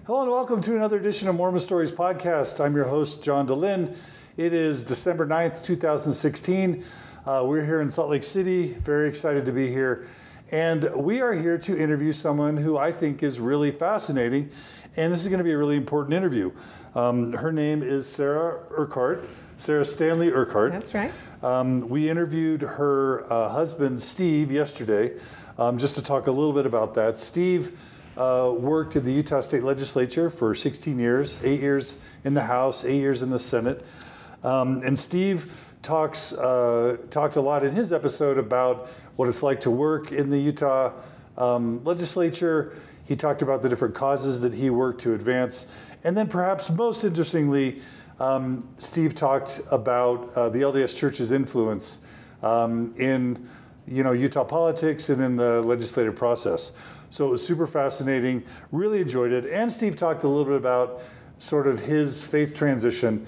Hello and welcome to another edition of Mormon Stories Podcast. I'm your host, John DeLynn. It is December 9th, 2016. We're here in Salt Lake City, very excited to be here. And we are here to interview someone who I think is really fascinating. And this is going to be a really important interview. Her name is Sara Urquhart, Sara Stanley Urquhart. That's right. We interviewed her husband, Steve, yesterday, just to talk a little bit about that. Steve worked in the Utah State Legislature for 16 years, 8 years in the House, 8 years in the Senate. And Steve talked a lot in his episode about what it's like to work in the Utah Legislature. He talked about the different causes that he worked to advance. And then perhaps most interestingly, Steve talked about the LDS Church's influence in Utah politics and in the legislative process. So it was super fascinating, really enjoyed it. And Steve talked a little bit about sort of his faith transition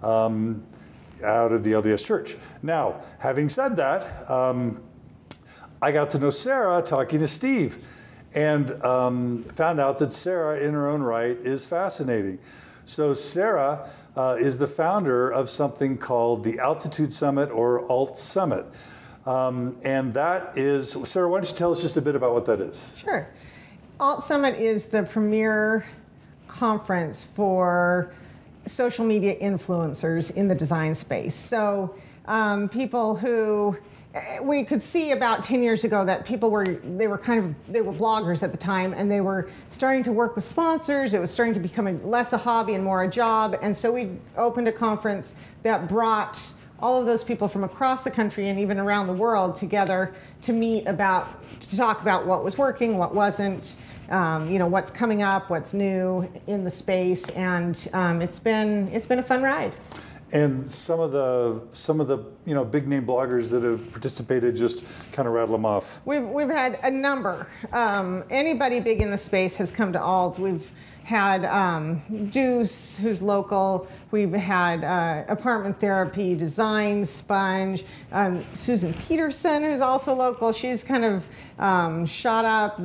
out of the LDS Church. Now, having said that, I got to know Sara talking to Steve and found out that Sara in her own right is fascinating. So Sara is the founder of something called the Altitude Summit or Alt Summit. And that is, Sara, why don't you tell us just a bit about what that is? Sure. Alt Summit is the premier conference for social media influencers in the design space. So people who, we could see about 10 years ago that people were bloggers at the time, and they were starting to work with sponsors. It was starting to become less a hobby and more a job. And so we opened a conference that brought all of those people from across the country and even around the world together to to talk about what was working, what wasn't, what's coming up, what's new in the space, and it's been a fun ride. And some of the big name bloggers that have participated, just kind of rattle them off. We've had a number. Anybody big in the space has come to Alt. We've had Deuce, who's local. We've had Apartment Therapy, Design Sponge, Susan Peterson, who's also local. She's kind of shot up.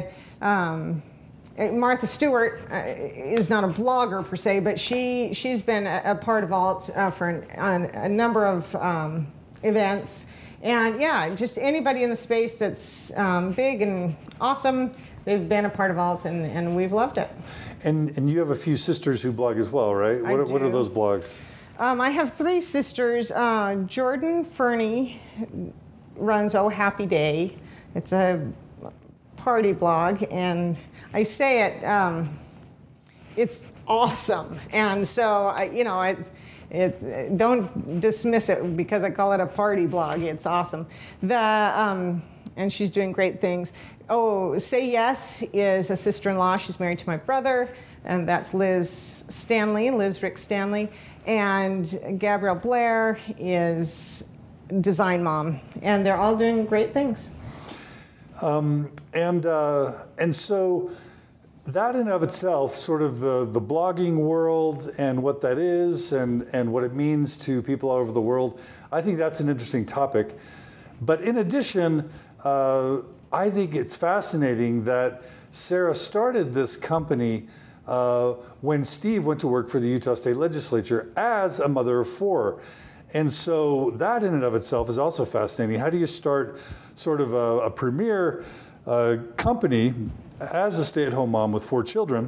Martha Stewart is not a blogger per se, but she's been a part of Alt for a number of events. And yeah, just anybody in the space that's big and awesome, they've been a part of Alt, and we've loved it. And you have a few sisters who blog as well, right? What are those blogs? I have three sisters. Jordan Fernie runs Oh Happy Day. It's a party blog, and I say it's awesome. And so don't dismiss it because I call it a party blog. It's awesome. And she's doing great things. Oh, Say Yes is a sister-in-law. She's married to my brother, and that's Liz Rick Stanley. And Gabrielle Blair is Design Mom, and they're all doing great things. And so that in and of itself, sort of the blogging world and what that is and what it means to people all over the world, I think that's an interesting topic. But in addition, I think it's fascinating that Sara started this company when Steve went to work for the Utah State Legislature as a mother of four. And so that in and of itself is also fascinating. How do you start sort of a premier company as a stay-at-home mom with four children?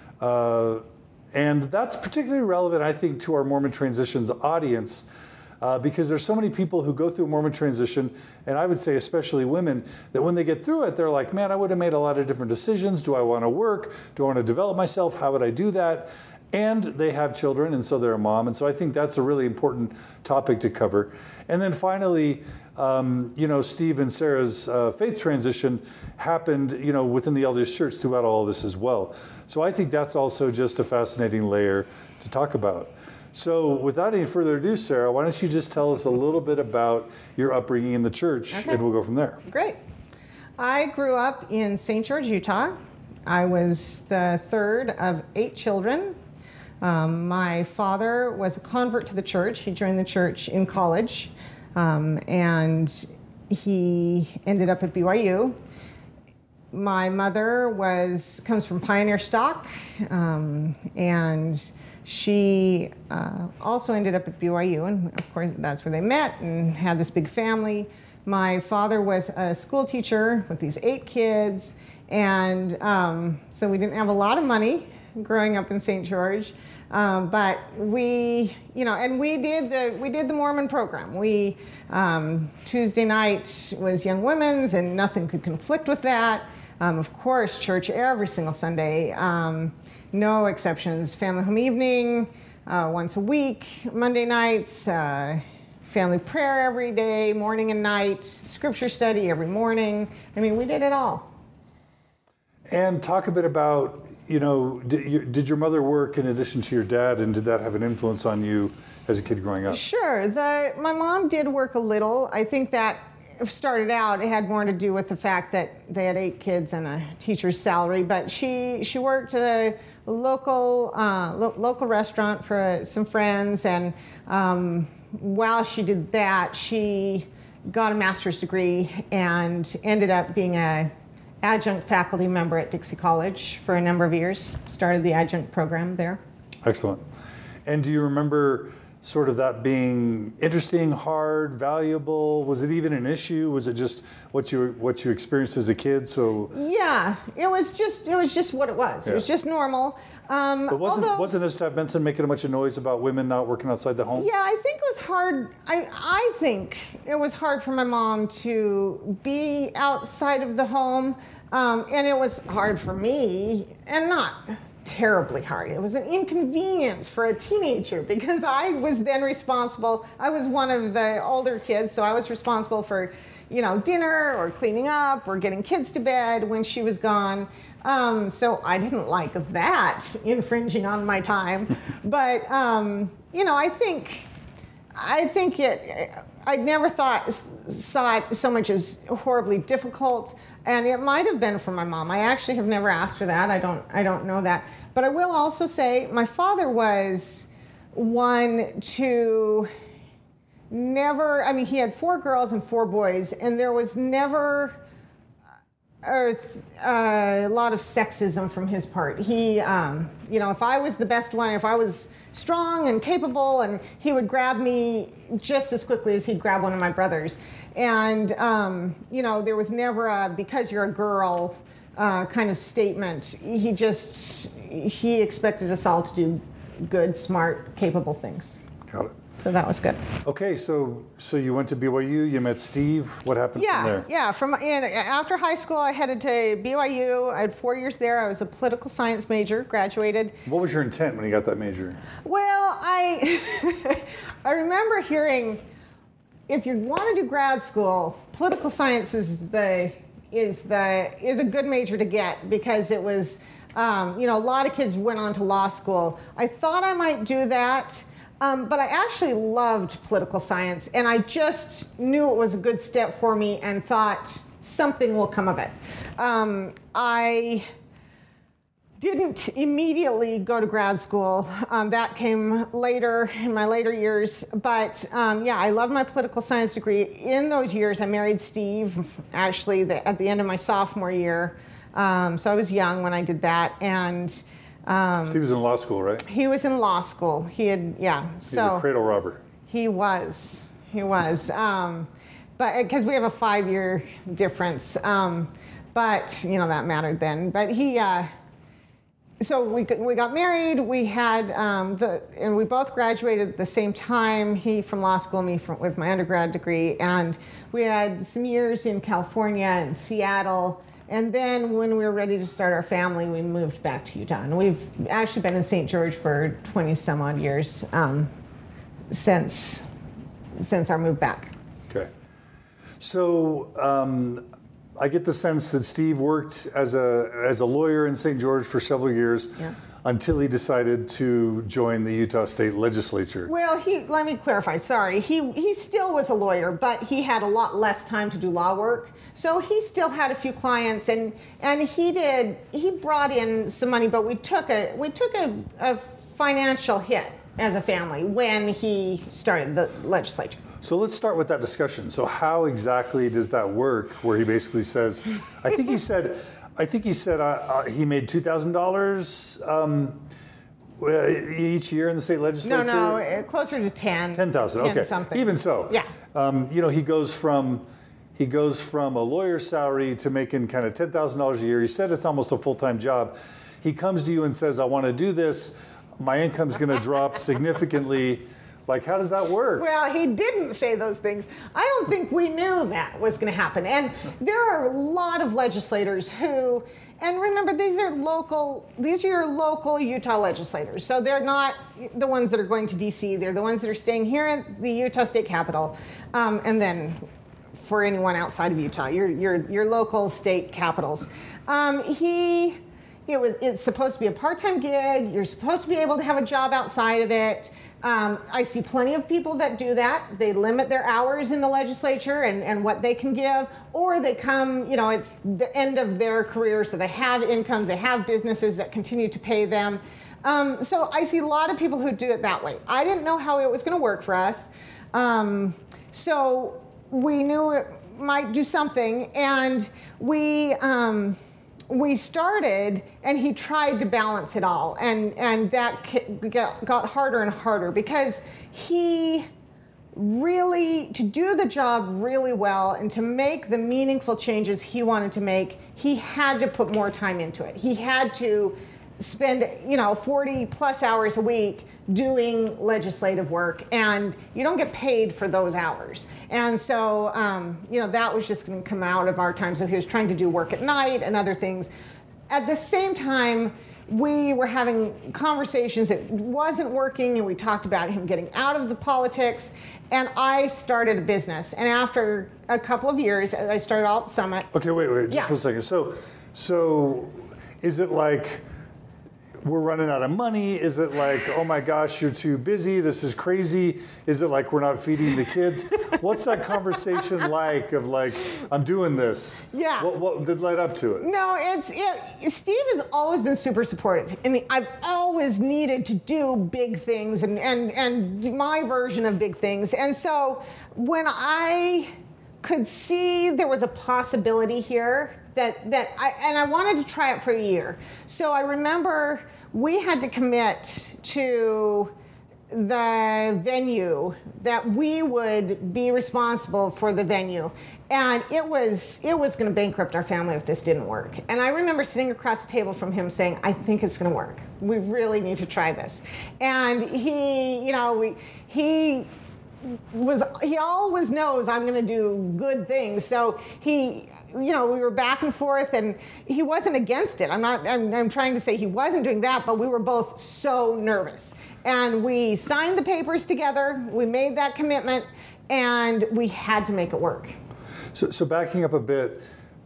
And that's particularly relevant, I think, to our Mormon Transitions audience, because there's so many people who go through a Mormon transition, and I would say especially women, that when they get through it, they're like, man, I would have made a lot of different decisions. Do I want to work? Do I want to develop myself? How would I do that? And they have children, and so they're a mom. And so I think that's a really important topic to cover. And then finally, Steve and Sara's faith transition happened, within the LDS Church throughout all of this as well. So I think that's also just a fascinating layer to talk about. So without any further ado, Sara, why don't you just tell us a little bit about your upbringing in the church, and we'll go from there. Great. I grew up in St. George, Utah. I was the third of 8 children. My father was a convert to the church. He joined the church in college, and he ended up at BYU. My mother comes from pioneer stock, and she also ended up at BYU, and of course that's where they met and had this big family. My father was a school teacher with these 8 kids, and so we didn't have a lot of money growing up in St. George, but we, and we did the Mormon program. We Tuesday night was Young Women's, and nothing could conflict with that. Of course, church every single Sunday, no exceptions. Family home evening once a week, Monday nights, family prayer every day, morning and night, scripture study every morning. I mean, we did it all. And talk a bit about, did your mother work in addition to your dad, and did that have an influence on you as a kid growing up? Sure. My mom did work a little. I think that started out, it had more to do with the fact that they had 8 kids and a teacher's salary, but she worked at a local restaurant for some friends, and while she did that, she got a master's degree and ended up being an adjunct faculty member at Dixie College for a number of years, started the adjunct program there. Excellent. And do you remember sort of that being interesting, hard, valuable? Was it even an issue? Was it just what you experienced as a kid? So yeah, it was just what it was. Yeah. It was just normal. But wasn't Estef Benson making a bunch of noise about women not working outside the home? Yeah, I think it was hard. I think it was hard for my mom to be outside of the home, and it was hard for me, and not terribly hard. It was an inconvenience for a teenager because I was then responsible. I was one of the older kids, so I was responsible for, dinner or cleaning up or getting kids to bed when she was gone. So I didn't like that infringing on my time. But, I think I never saw it so much as horribly difficult. And it might have been for my mom. I actually have never asked her that. I don't know that. But I will also say my father was one to never, he had 4 girls and 4 boys, and there was never a lot of sexism from his part. He, if I was the best one, if I was strong and capable, and he would grab me just as quickly as he'd grab one of my brothers. And, there was never a, because you're a girl, kind of statement. He expected us all to do good, smart, capable things. Got it. So that was good. Okay, so you went to BYU, you met Steve. What happened from there? Yeah, after high school, I headed to BYU. I had 4 years there. I was a political science major, graduated. What was your intent when you got that major? Well, I remember hearing, if you want to do grad school, political science is a good major to get, because it was, a lot of kids went on to law school. I thought I might do that, but I actually loved political science, and I just knew it was a good step for me and thought something will come of it. I didn't immediately go to grad school. That came later, in my later years. But I loved my political science degree. In those years, I married Steve, actually, at the end of my sophomore year. So I was young when I did that. And Steve was in law school, right? He was in law school. He's a cradle robber. He was. But because we have a 5-year difference. But, that mattered then. But so we got married. We had and we both graduated at the same time. He from law school, me with my undergrad degree, and we had some years in California and Seattle. And then when we were ready to start our family, we moved back to Utah, and we've actually been in St. George for 20 some odd years since our move back. Okay, so. I get the sense that Steve worked as a lawyer in St. George for several years, until he decided to join the Utah State Legislature. Well, let me clarify. Sorry, he still was a lawyer, but he had a lot less time to do law work. So he still had a few clients, and he brought in some money, but we took a financial hit as a family when he started the legislature. So let's start with that discussion. So how exactly does that work, where he basically says, I think he said, I think he said he made $2,000 each year in the state legislature. No, closer to 10. 10,000. Okay, something. Even so. Yeah. He goes from a lawyer's salary to making kind of $10,000 a year. He said it's almost a full-time job. He comes to you and says, I want to do this. My income's going to drop significantly. Like, how does that work? Well, he didn't say those things. I don't think we knew that was going to happen. And there are a lot of legislators who, and remember, these are your local Utah legislators. So they're not the ones that are going to D.C. They're the ones that are staying here at the Utah State Capitol. And then for anyone outside of Utah, your local state capitals. It's supposed to be a part-time gig. You're supposed to be able to have a job outside of it. I see plenty of people that do that. They limit their hours in the legislature and what they can give, or they come, it's the end of their career, so they have incomes, they have businesses that continue to pay them. So I see a lot of people who do it that way. I didn't know how it was going to work for us. So we knew it might do something, and we started, and he tried to balance it all, and that got harder and harder because he really, to do the job really well and to make the meaningful changes he wanted to make, he had to put more time into it. He had to spend 40 plus hours a week doing legislative work, and you don't get paid for those hours. And so that was just going to come out of our time. So he was trying to do work at night and other things. At the same time, we were having conversations. It wasn't working, and we talked about him getting out of the politics. And I started a business, and after a couple of years, I started Alt Summit. Okay, wait, just 1 second. So is it like we're running out of money? Is it like, oh my gosh, you're too busy, this is crazy? Is it like we're not feeding the kids? What's that conversation like of like, I'm doing this? Yeah. What did led up to it? No, Steve has always been super supportive. I mean, I've always needed to do big things and my version of big things. And so when I could see there was a possibility here, I wanted to try it for a year. So I remember we had to commit to the venue, that we would be responsible for the venue. And it was going to bankrupt our family if this didn't work. And I remember sitting across the table from him saying, I think it's going to work. We really need to try this. And he always knows I'm going to do good things. So we were back and forth, and he wasn't against it. I'm trying to say he wasn't doing that, but we were both so nervous. And we signed the papers together, we made that commitment, and we had to make it work. So backing up a bit,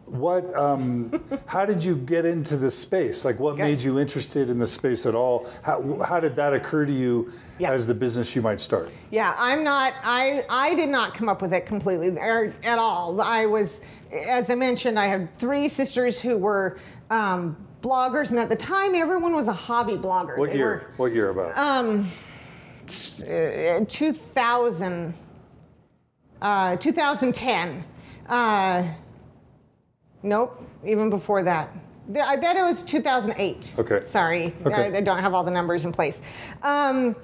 how did you get into this space? Like, what made you interested in this space at all? How did that occur to you as the business you might start? Yeah, I did not come up with it completely or at all. I was, as I mentioned, I had 3 sisters who were bloggers, and at the time, everyone was a hobby blogger. What year? What year about? 2010. Nope, even before that. I bet it was 2008. Okay. Sorry, okay. I don't have all the numbers in place. And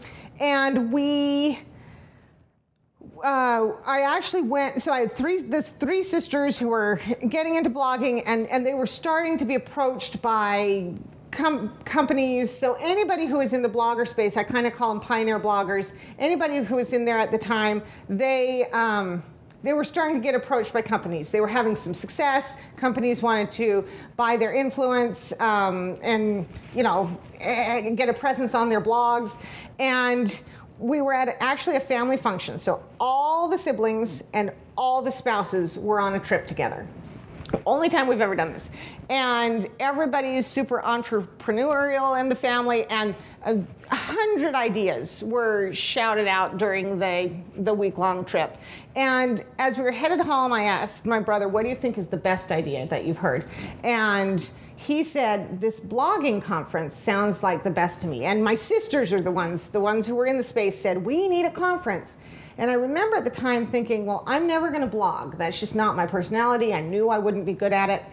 I actually went, so I had 3 sisters who were getting into blogging, and they were starting to be approached by companies. So anybody who was in the blogger space, I kind of call them pioneer bloggers, anybody who was in there at the time, they were starting to get approached by companies. They were having some success. Companies wanted to buy their influence and get a presence on their blogs. And we were at actually a family function. So all the siblings and all the spouses were on a trip together. Only time we've ever done this. And everybody's super entrepreneurial in the family, and 100 ideas were shouted out during the week-long trip. And as we were headed home, I asked my brother, what do you think is the best idea that you've heard? And he said, this blogging conference sounds like the best to me. And my sisters are the ones who were in the space said, we need a conference. And I remember at the time thinking, well, I'm never going to blog. That's just not my personality. I knew I wouldn't be good at it.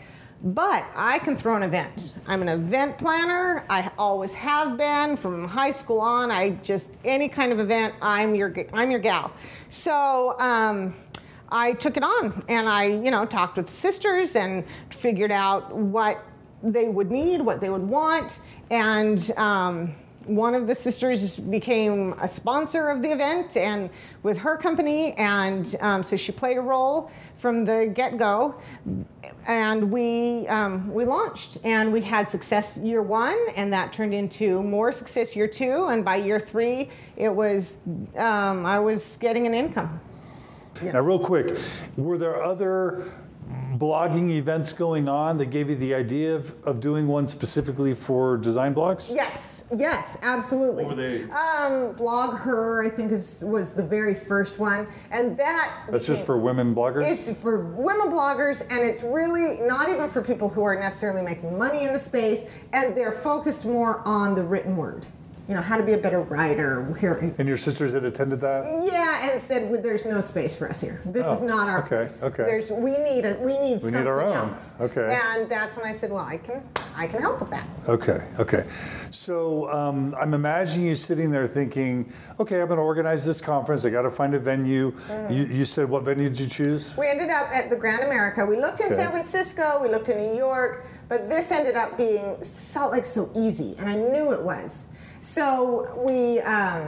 but I can throw an event. I'm an event planner. I always have been from high school on. Any kind of event, I'm your gal. So I took it on, and I talked with sisters and figured out what they would need, what they would want, and one of the sisters became a sponsor of the event and with her company, and so she played a role from the get-go, and we launched, and we had success year 1, and that turned into more success year 2, and by year 3 it was I was getting an income. Yes. Now, real quick, were there other blogging events going on that gave you the idea of doing one specifically for design blogs? Yes, absolutely. What were they? Blog Her, I think, was the very first one, and that's just for women bloggers? It's for women bloggers, and it's really not even for people who are necessarily making money in the space, and they're focused more on the written word. How to be a better writer. And your sisters had attended that? Yeah, and said, well, there's no space for us here. This is not our place. Okay. We need something our own. else. Okay. And that's when I said, well, I can help with that. Okay. So I'm imagining you sitting there thinking, okay, I'm going to organize this conference. I got to find a venue. You said, what venue did you choose? We ended up at the Grand America. We looked in San Francisco. We looked in New York. But this ended up being Salt Lake so easy, and I knew it was. So we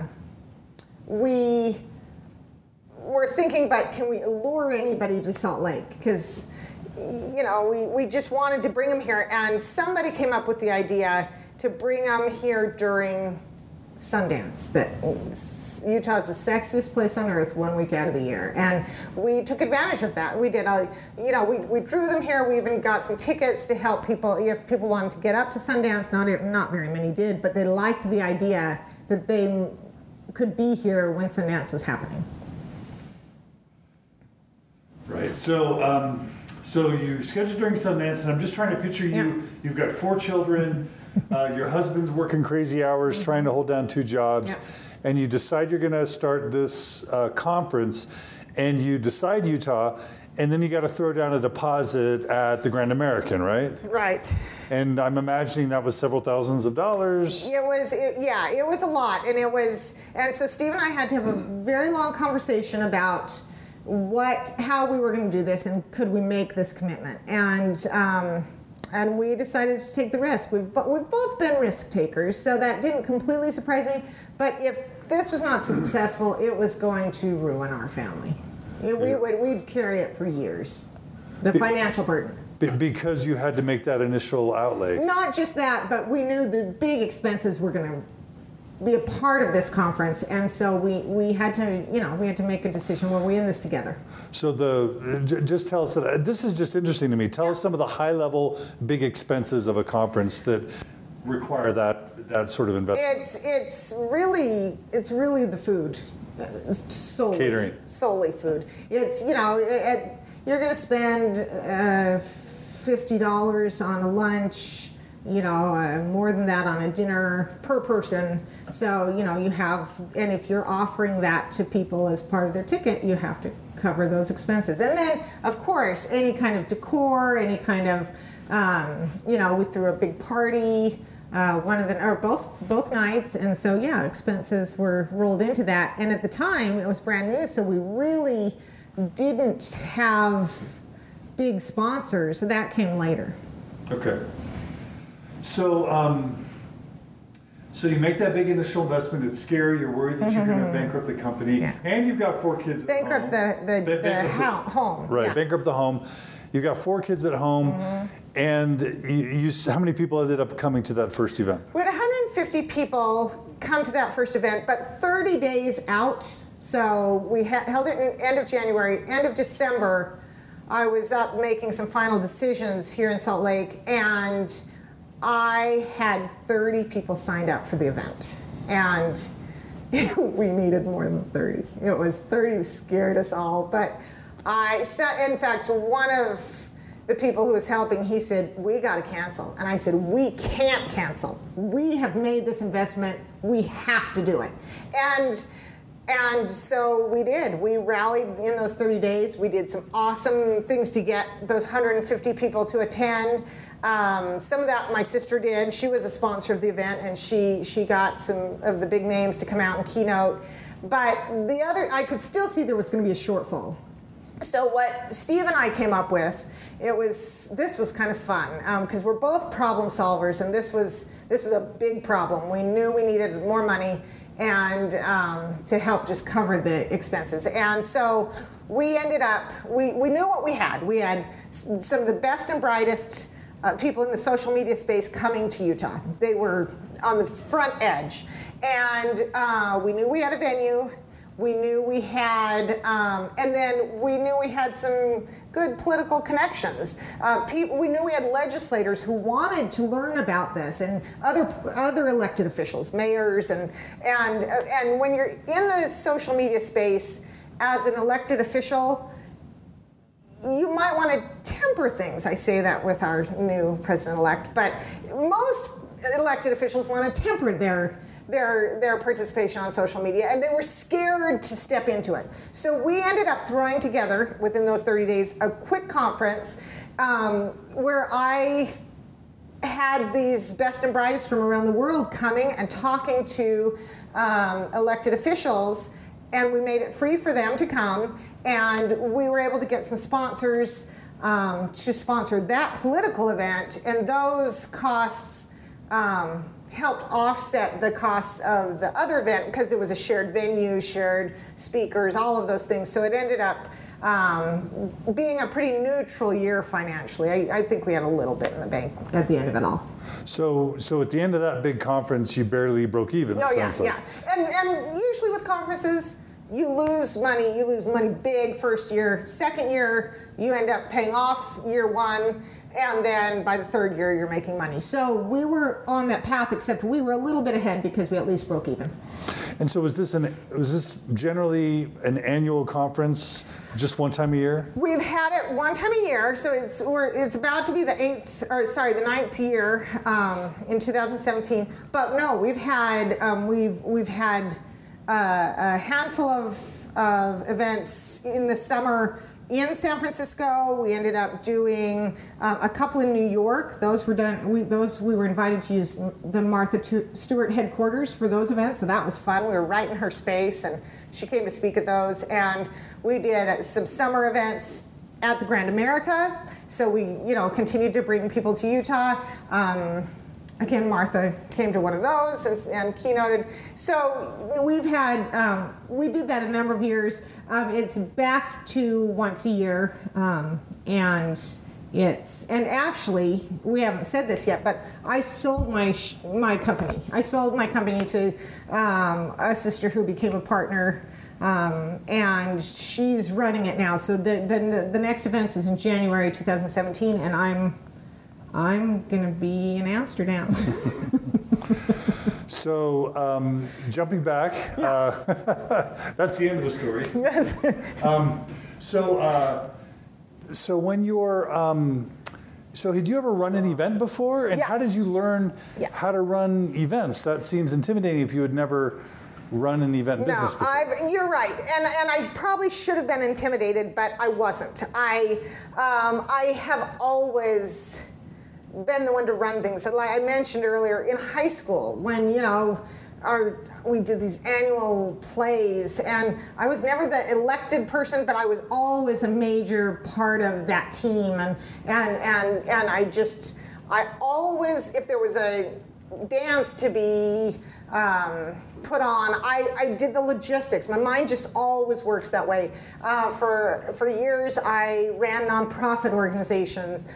were thinking, but can we allure anybody to Salt Lake? Because, we just wanted to bring them here. And somebody came up with the idea to bring them here during Sundance, that Utah's the sexiest place on earth 1 week out of the year. And we took advantage of that. We did, we drew them here. We even got some tickets to help people, if people wanted to get up to Sundance. Not very many did, but they liked the idea that they could be here when Sundance was happening. Right, so you scheduled during Sundance, and I'm just trying to picture you. Yeah. You've got 4 children. Your husband's working crazy hours trying to hold down 2 jobs. Yeah. And you decide you're going to start this conference, and you decide Utah, and then you got to throw down a deposit at the Grand American, right? Right. And I'm imagining that was several thousands of dollars. It was a lot, and so Steve and I had to have a very long conversation about how we were going to do this, and could we make this commitment, and we decided to take the risk. We've both been risk takers, so that didn't completely surprise me. But if this was not successful, it was going to ruin our family. We'd carry it for years. The financial burden. Because you had to make that initial outlay. Not just that, but we knew the big expenses were going to be a part of this conference, and so we had to make a decision. Were we in this together? So just tell us that. This is just interesting to me. Tell us some of the high-level big expenses of a conference that require that sort of investment. It's really the food, solely catering, solely food. It's you're going to spend $50 on a lunch. More than that on a dinner per person. So, you have, and if you're offering that to people as part of their ticket, you have to cover those expenses. And then, of course, any kind of decor, any kind of, we threw a big party, both nights. And so, expenses were rolled into that. And at the time, it was brand new, so we really didn't have big sponsors. So that came later. Okay. So you make that big initial investment. It's scary. You're worried that you're going to bankrupt the company, and you've got 4 kids at home. Bankrupt the home. Right, bankrupt the home. You've got 4 kids at home, and how many people ended up coming to that first event? We had 150 people come to that first event, but 30 days out. So we held it in end of January, end of December. I was up making some final decisions here in Salt Lake, and I had 30 people signed up for the event, and we needed more than 30. It was 30 scared us all, but in fact, one of the people who was helping, he said, we got to cancel. And I said, we can't cancel. We have made this investment. We have to do it. And And so we did. We rallied in those 30 days. We did some awesome things to get those 150 people to attend. Some of that my sister did. She was a sponsor of the event, and she got some of the big names to come out and keynote. But the other, I could still see there was going to be a shortfall. So what Steve and I came up with, this was kind of fun, because we're both problem solvers, and this was a big problem. We knew we needed more money and to help just cover the expenses. And so we ended up, we knew what we had. We had some of the best and brightest people in the social media space coming to Utah. They were on the front edge. And we knew we had a venue. We knew we had, and then we knew we had some good political connections. We knew we had legislators who wanted to learn about this, and other elected officials, mayors, and when you're in the social media space as an elected official, you might want to temper things. I say that with our new president-elect, but most elected officials want to temper their participation on social media, and they were scared to step into it. So we ended up throwing together, within those 30 days, a quick conference where I had these best and brightest from around the world coming and talking to elected officials, and we made it free for them to come, and we were able to get some sponsors to sponsor that political event, and those costs helped offset the costs of the other event, because it was a shared venue, shared speakers, all of those things. So it ended up being a pretty neutral year financially. I think we had a little bit in the bank at the end of it all. So at the end of that big conference, you barely broke even. Oh yeah, yeah. And usually with conferences, you lose money. You lose money big first year. Second year, you end up paying off year one, and then by the third year, you're making money. So we were on that path, except we were a little bit ahead because we at least broke even. And so was this generally an annual conference, just one time a year? We've had it one time a year, so it's about to be the ninth year in 2017. But no, we've had a handful of events in the summer in San Francisco. We ended up doing a couple in New York. Those were done. We were invited to use the Martha Stewart headquarters for those events, so that was fun. We were right in her space, and she came to speak at those. And we did some summer events at the Grand America. So we, continued to bring people to Utah. Again, Martha came to one of those and keynoted. So we did that a number of years. It's backed to once a year, and actually, we haven't said this yet, but I sold my company. I sold my company to a sister who became a partner, and she's running it now. So the next event is in January 2017, and I'm going to be in Amsterdam. So, jumping back, that's the end of the story. Yes. So when you're, so had you ever run an event before? And how did you learn how to run events? That seems intimidating if you had never run an event business before. You're right, and I probably should have been intimidated, but I wasn't. I have always been the one to run things. Like I mentioned earlier, in high school, when we did these annual plays, and I was never the elected person, but I was always a major part of that team, and I always, if there was a dance to be put on, I did the logistics. My mind just always works that way. For years, I ran nonprofit organizations.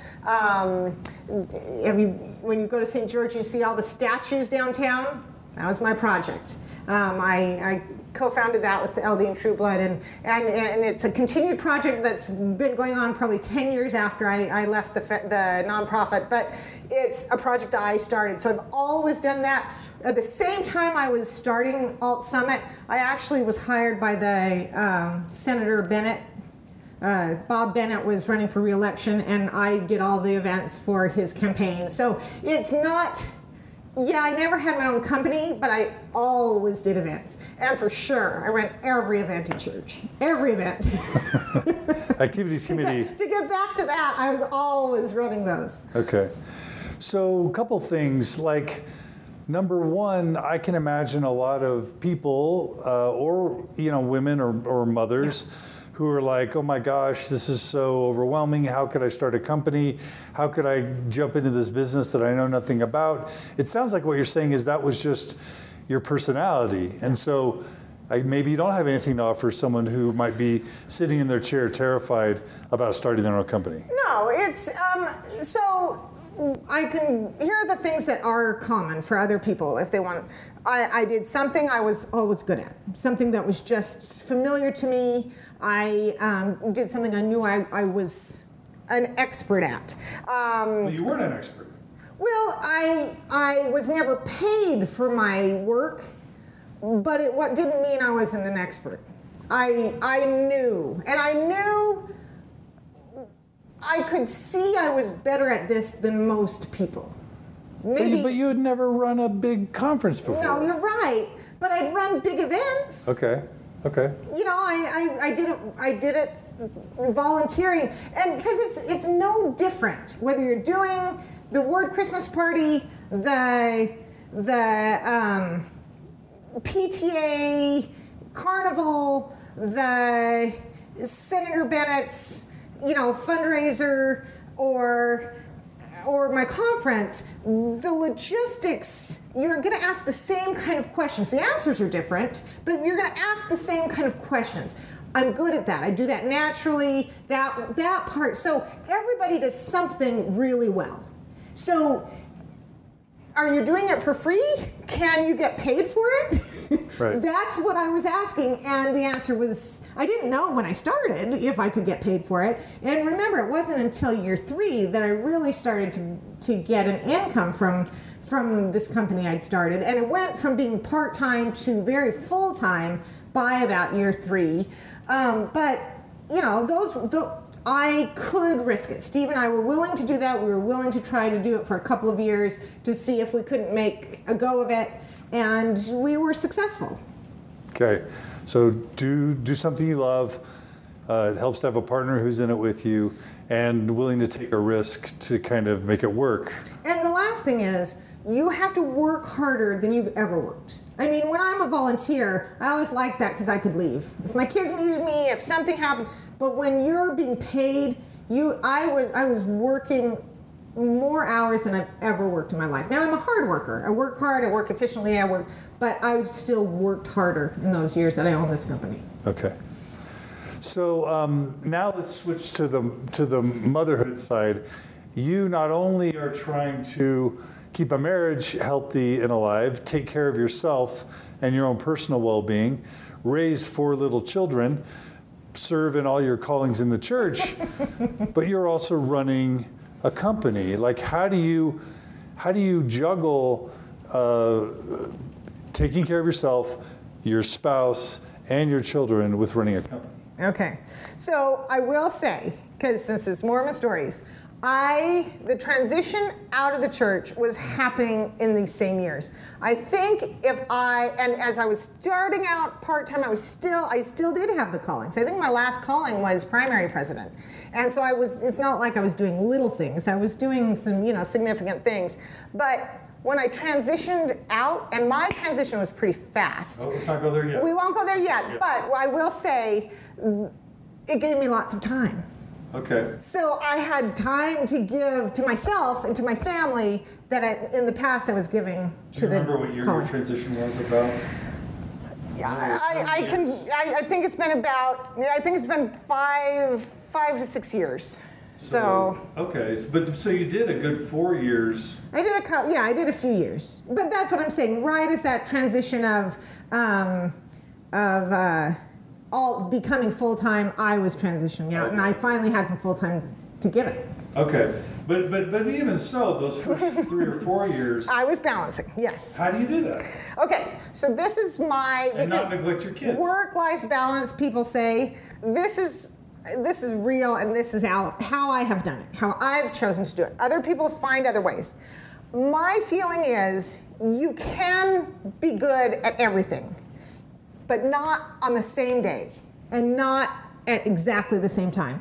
When you go to St. George, you see all the statues downtown. That was my project. I co-founded that with LD and True Blood, and it's a continued project that's been going on probably 10 years after I left the nonprofit, but it's a project I started. So I've always done that. At the same time I was starting Alt Summit, I actually was hired by the Senator Bennett. Bob Bennett was running for re-election, and I did all the events for his campaign. So it's not Yeah, I never had my own company, but I always did events. And for sure, I ran every event in church. Every event. Activities committee. To get back to that, I was always running those. Okay. So a couple things, like number one, I can imagine a lot of people or women or mothers who are like, oh my gosh, this is so overwhelming. How could I start a company? How could I jump into this business that I know nothing about? It sounds like what you're saying is that was just your personality. And so maybe you don't have anything to offer someone who might be sitting in their chair terrified about starting their own company. No, it's, so I can hear the things that are common for other people if they want. I did something I was always good at, something that was just familiar to me. I did something I knew I was an expert at. Well, you weren't an expert. Well, I was never paid for my work, but what didn't mean I wasn't an expert. I knew, and I knew I could see I was better at this than most people. Maybe, but you had never run a big conference before. No, you're right. But I'd run big events. Okay. You know, I did it volunteering, and because it's no different whether you're doing the Word Christmas party, the PTA carnival, the Senator Bennett's fundraiser, or my conference. The logistics, you're going to ask the same kind of questions. The answers are different, but you're going to ask the same kind of questions. I'm good at that. I do that naturally, that part. So everybody does something really well. So are you doing it for free? Can you get paid for it? Right. That's what I was asking, and the answer was, I didn't know when I started if I could get paid for it. And remember, it wasn't until year 3 that I really started to get an income from this company I'd started. And it went from being part-time to very full-time by about year 3. But, I could risk it. Steve and I were willing to do that. We were willing to try to do it for a couple of years to see if we couldn't make a go of it. And we were successful. Okay, so do something you love. It helps to have a partner who's in it with you and willing to take a risk to kind of make it work. And the last thing is, you have to work harder than you've ever worked. I mean, when I'm a volunteer, I always like that because I could leave. If my kids needed me, if something happened, but when you're being paid, I was working more hours than I've ever worked in my life. Now I'm a hard worker. I work hard, I work efficiently, but I still worked harder in those years that I owned this company. Okay. So now let's switch to the motherhood side. You not only are trying to keep a marriage healthy and alive, take care of yourself and your own personal well-being, raise 4 little children, serve in all your callings in the church, but you're also running a company. Like, how do you juggle taking care of yourself, your spouse, and your children with running a company? Okay, so I will say, because since it's Mormon stories, the transition out of the church was happening in these same years. I think and as I was starting out part-time, I still did have the callings. I think my last calling was primary president. And so it's not like I was doing little things. I was doing some, significant things. But when I transitioned out, and my transition was pretty fast. Oh, let's not go there yet. We won't go there yet, but I will say it gave me lots of time. Okay. So I had time to give to myself and to my family that in the past I was giving to the. Do you remember what year your transition was about? Yeah, I think it's been about 5 to 6 years. So okay, but so you did a good 4 years. I did a few years, but that's what I'm saying. Right as that transition of all becoming full-time, I was transitioning out, and I finally had some full-time to give it. Okay, but even so, those first 3 or 4 years, I was balancing. Yes. How do you do that? Okay, so this is and not neglect your kids. Work-life balance. People say this is real, and this is how I have done it, how I've chosen to do it. Other people find other ways. My feeling is you can be good at everything, but not on the same day and not at exactly the same time.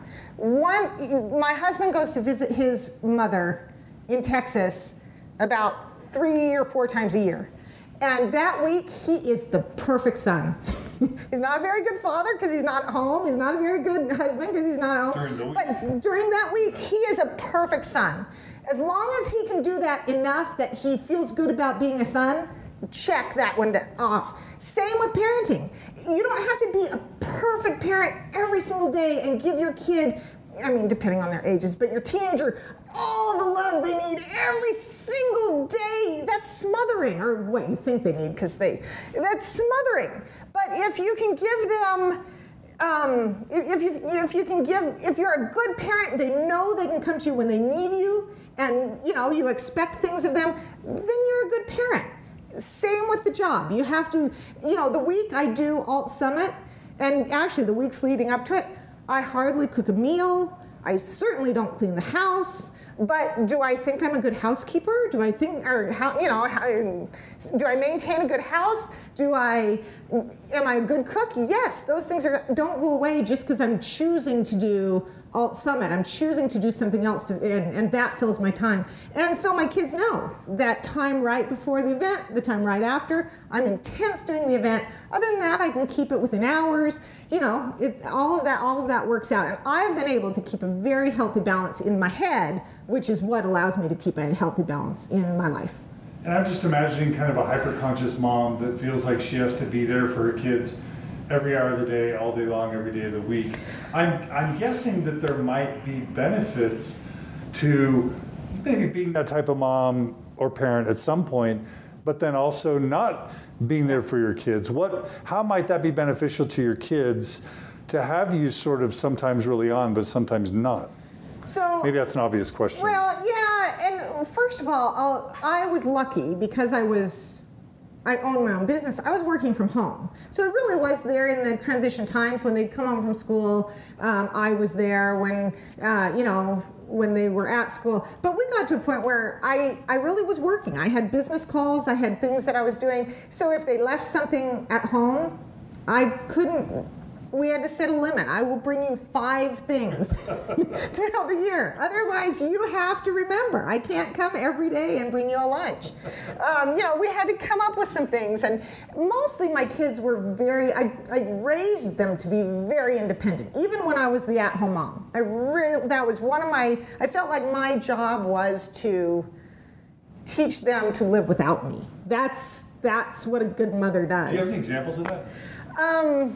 My husband goes to visit his mother in Texas about 3 or 4 times a year. And that week, he is the perfect son. He's not a very good father because he's not at home. He's not a very good husband because he's not at home. But during that week, he is a perfect son. As long as he can do that enough that he feels good about being a son, check that one off. Same with parenting. You don't have to be a perfect parent every single day and give your kid, I mean, depending on their ages, but your teenager all the love they need every single day. That's smothering, or what you think they need, because that's smothering. But if you can give them, if you're a good parent, they know they can come to you when they need you, and you expect things of them, then you're a good parent. Same with the job. You have to, the week I do Alt Summit, and actually the weeks leading up to it, I hardly cook a meal. I certainly don't clean the house. But do I think I'm a good housekeeper? Do I think, do I maintain a good house? Am I a good cook? Yes, those things don't go away just because I'm choosing to do Alt Summit. I'm choosing to do something else, and that fills my time. And so my kids know that time right before the event, the time right after, I'm intense doing the event. Other than that, I can keep it within hours. It's all of that works out. And I've been able to keep a very healthy balance in my head, which is what allows me to keep a healthy balance in my life. And I'm just imagining kind of a hyper-conscious mom that feels like she has to be there for her kids every hour of the day, all day long, every day of the week. I'm guessing that there might be benefits to maybe being that type of mom or parent at some point, but then also not being there for your kids. How might that be beneficial to your kids to have you sort of sometimes really on, but sometimes not? So maybe that's an obvious question. Well, yeah, and first of all, I was lucky because I owned my own business. I was working from home. So it really was there in the transition times when they'd come home from school. I was there when, when they were at school. But we got to a point where I really was working. I had business calls. I had things that I was doing. So if they left something at home, we had to set a limit. I will bring you 5 things throughout the year. Otherwise, you have to remember. I can't come every day and bring you a lunch. We had to come up with some things. And mostly my kids were I raised them to be very independent. Even when I was the at-home mom. That was I felt like my job was to teach them to live without me. That's what a good mother does. Do you have any examples of that?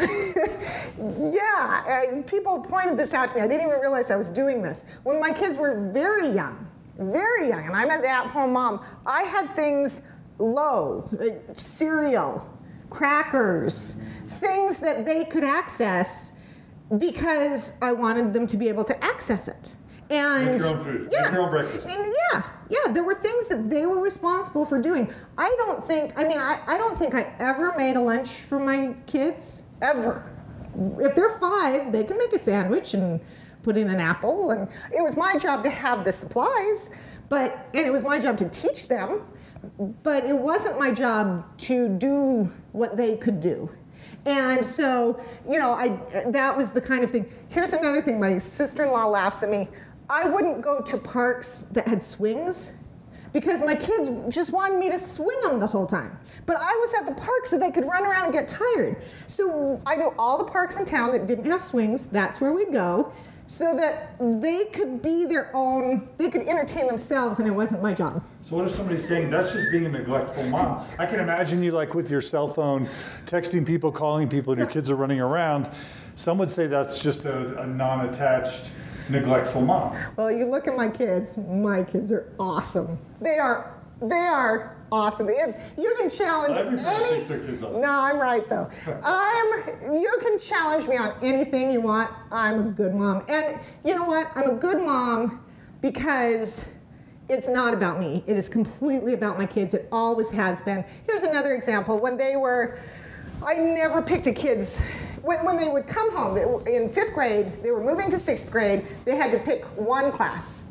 Yeah, people pointed this out to me. I didn't even realize I was doing this. When my kids were very young, and I'm an at-home mom, I had things low, cereal, crackers, things that they could access because I wanted them to be able to access it. And make your own food, make your own breakfast. And yeah, there were things that they were responsible for doing. I don't think I ever made a lunch for my kids, ever. If they're 5, they can make a sandwich and put in an apple, and it was my job to have the supplies, and it was my job to teach them, but it wasn't my job to do what they could do. And so, that was the kind of thing. Here's another thing, my sister-in-law laughs at me. I wouldn't go to parks that had swings because my kids just wanted me to swing them the whole time. But I was at the park so they could run around and get tired. So I knew all the parks in town that didn't have swings, that's where we'd go, so that they could be their own, they could entertain themselves, and it wasn't my job. So what if somebody's saying that's just being a neglectful mom? I can imagine you with your cell phone, texting people, calling people, and your kids are running around. Some would say that's just a non-attached, neglectful mom. Well, you look at my kids are awesome. They are awesome. You can challenge everybody thinks their kids awesome. No, I'm right though. You can challenge me on anything you want. I'm a good mom. And you know what? I'm a good mom because it's not about me. It is completely about my kids. It always has been. Here's another example. I never picked a kid's. When they would come home in 5th grade, they were moving to 6th grade, they had to pick one class.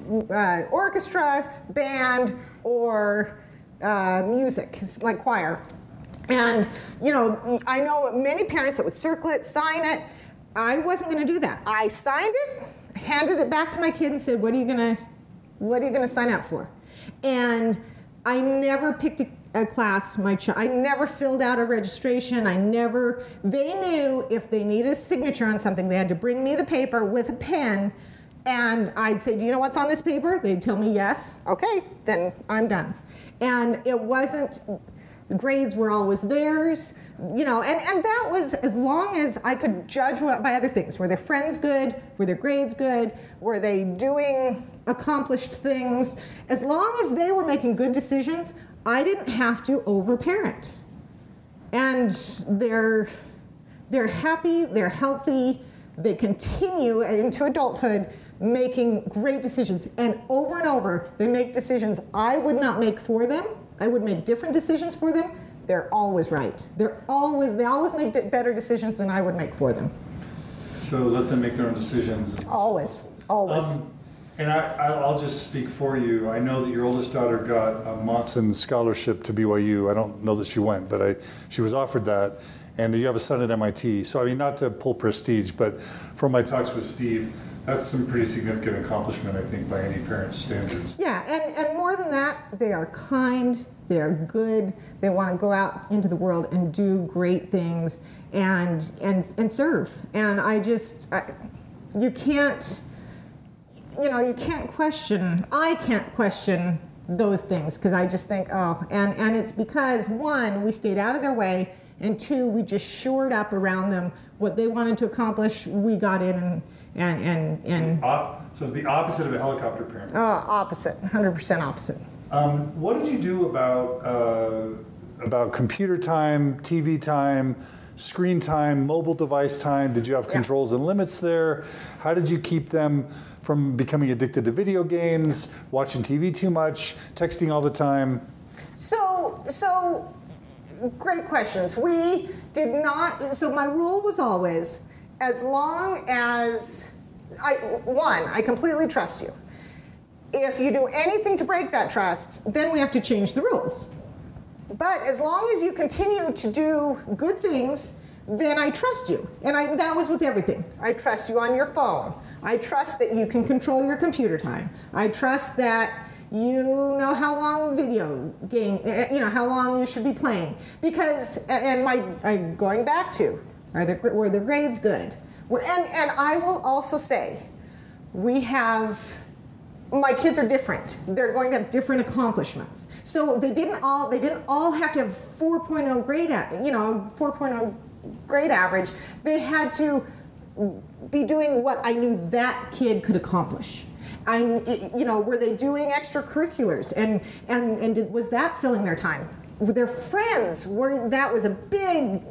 orchestra, band, or music, like choir. And, you know, I know many parents that would circle it, sign it. I wasn't going to do that. I signed it, handed it back to my kid and said, what are you going to sign up for? And I never picked a class. I never filled out a registration. They knew if they needed a signature on something, they had to bring me the paper with a pen, and I'd say, do you know what's on this paper? They'd tell me yes. Okay, then I'm done. And it wasn't, the grades were always theirs, you know, and that was as long as I could judge by other things. Were their friends good? Were their grades good? Were they doing accomplished things? As long as they were making good decisions, I didn't have to overparent. And they're happy, they're healthy, they continue into adulthood making great decisions. And over, they make decisions I would not make for them. I would make different decisions for them. They're always right. They always make better decisions than I would make for them. So let them make their own decisions. Always. And I'll just speak for you. I know that your oldest daughter got a Monson scholarship to BYU. I don't know that she went, but she was offered that. And you have a son at MIT. So I mean, not to pull prestige, but from my talks with Steve, that's some pretty significant accomplishment, I think, by any parent's standards. Yeah, and more than that, they are kind, they are good, they want to go out into the world and do great things and serve. And you can't question those things, because I just think, and it's because, one, we stayed out of their way, and two, we just shored up around them what they wanted to accomplish. We got in and So the opposite of a helicopter parent. Opposite, 100% opposite. What did you do about computer time, TV time, screen time, mobile device time? Did you have controls and limits there? How did you keep them from becoming addicted to video games, watching TV too much, texting all the time? So great questions. We did not, so my rule was always, as long as, I completely trust you. If you do anything to break that trust, then we have to change the rules. But as long as you continue to do good things, then I trust you. And that was with everything. I trust you on your phone. I trust that you can control your computer time. I trust that you know how long video game, how long you should be playing. Because, going back to, were the grades good? And I will also say, my kids are different. They're going to have different accomplishments. So they didn't all have to have 4.0 grade, 4.0 grade average. They had to be doing what I knew that kid could accomplish. Were they doing extracurriculars and was that filling their time? Their friends that was a big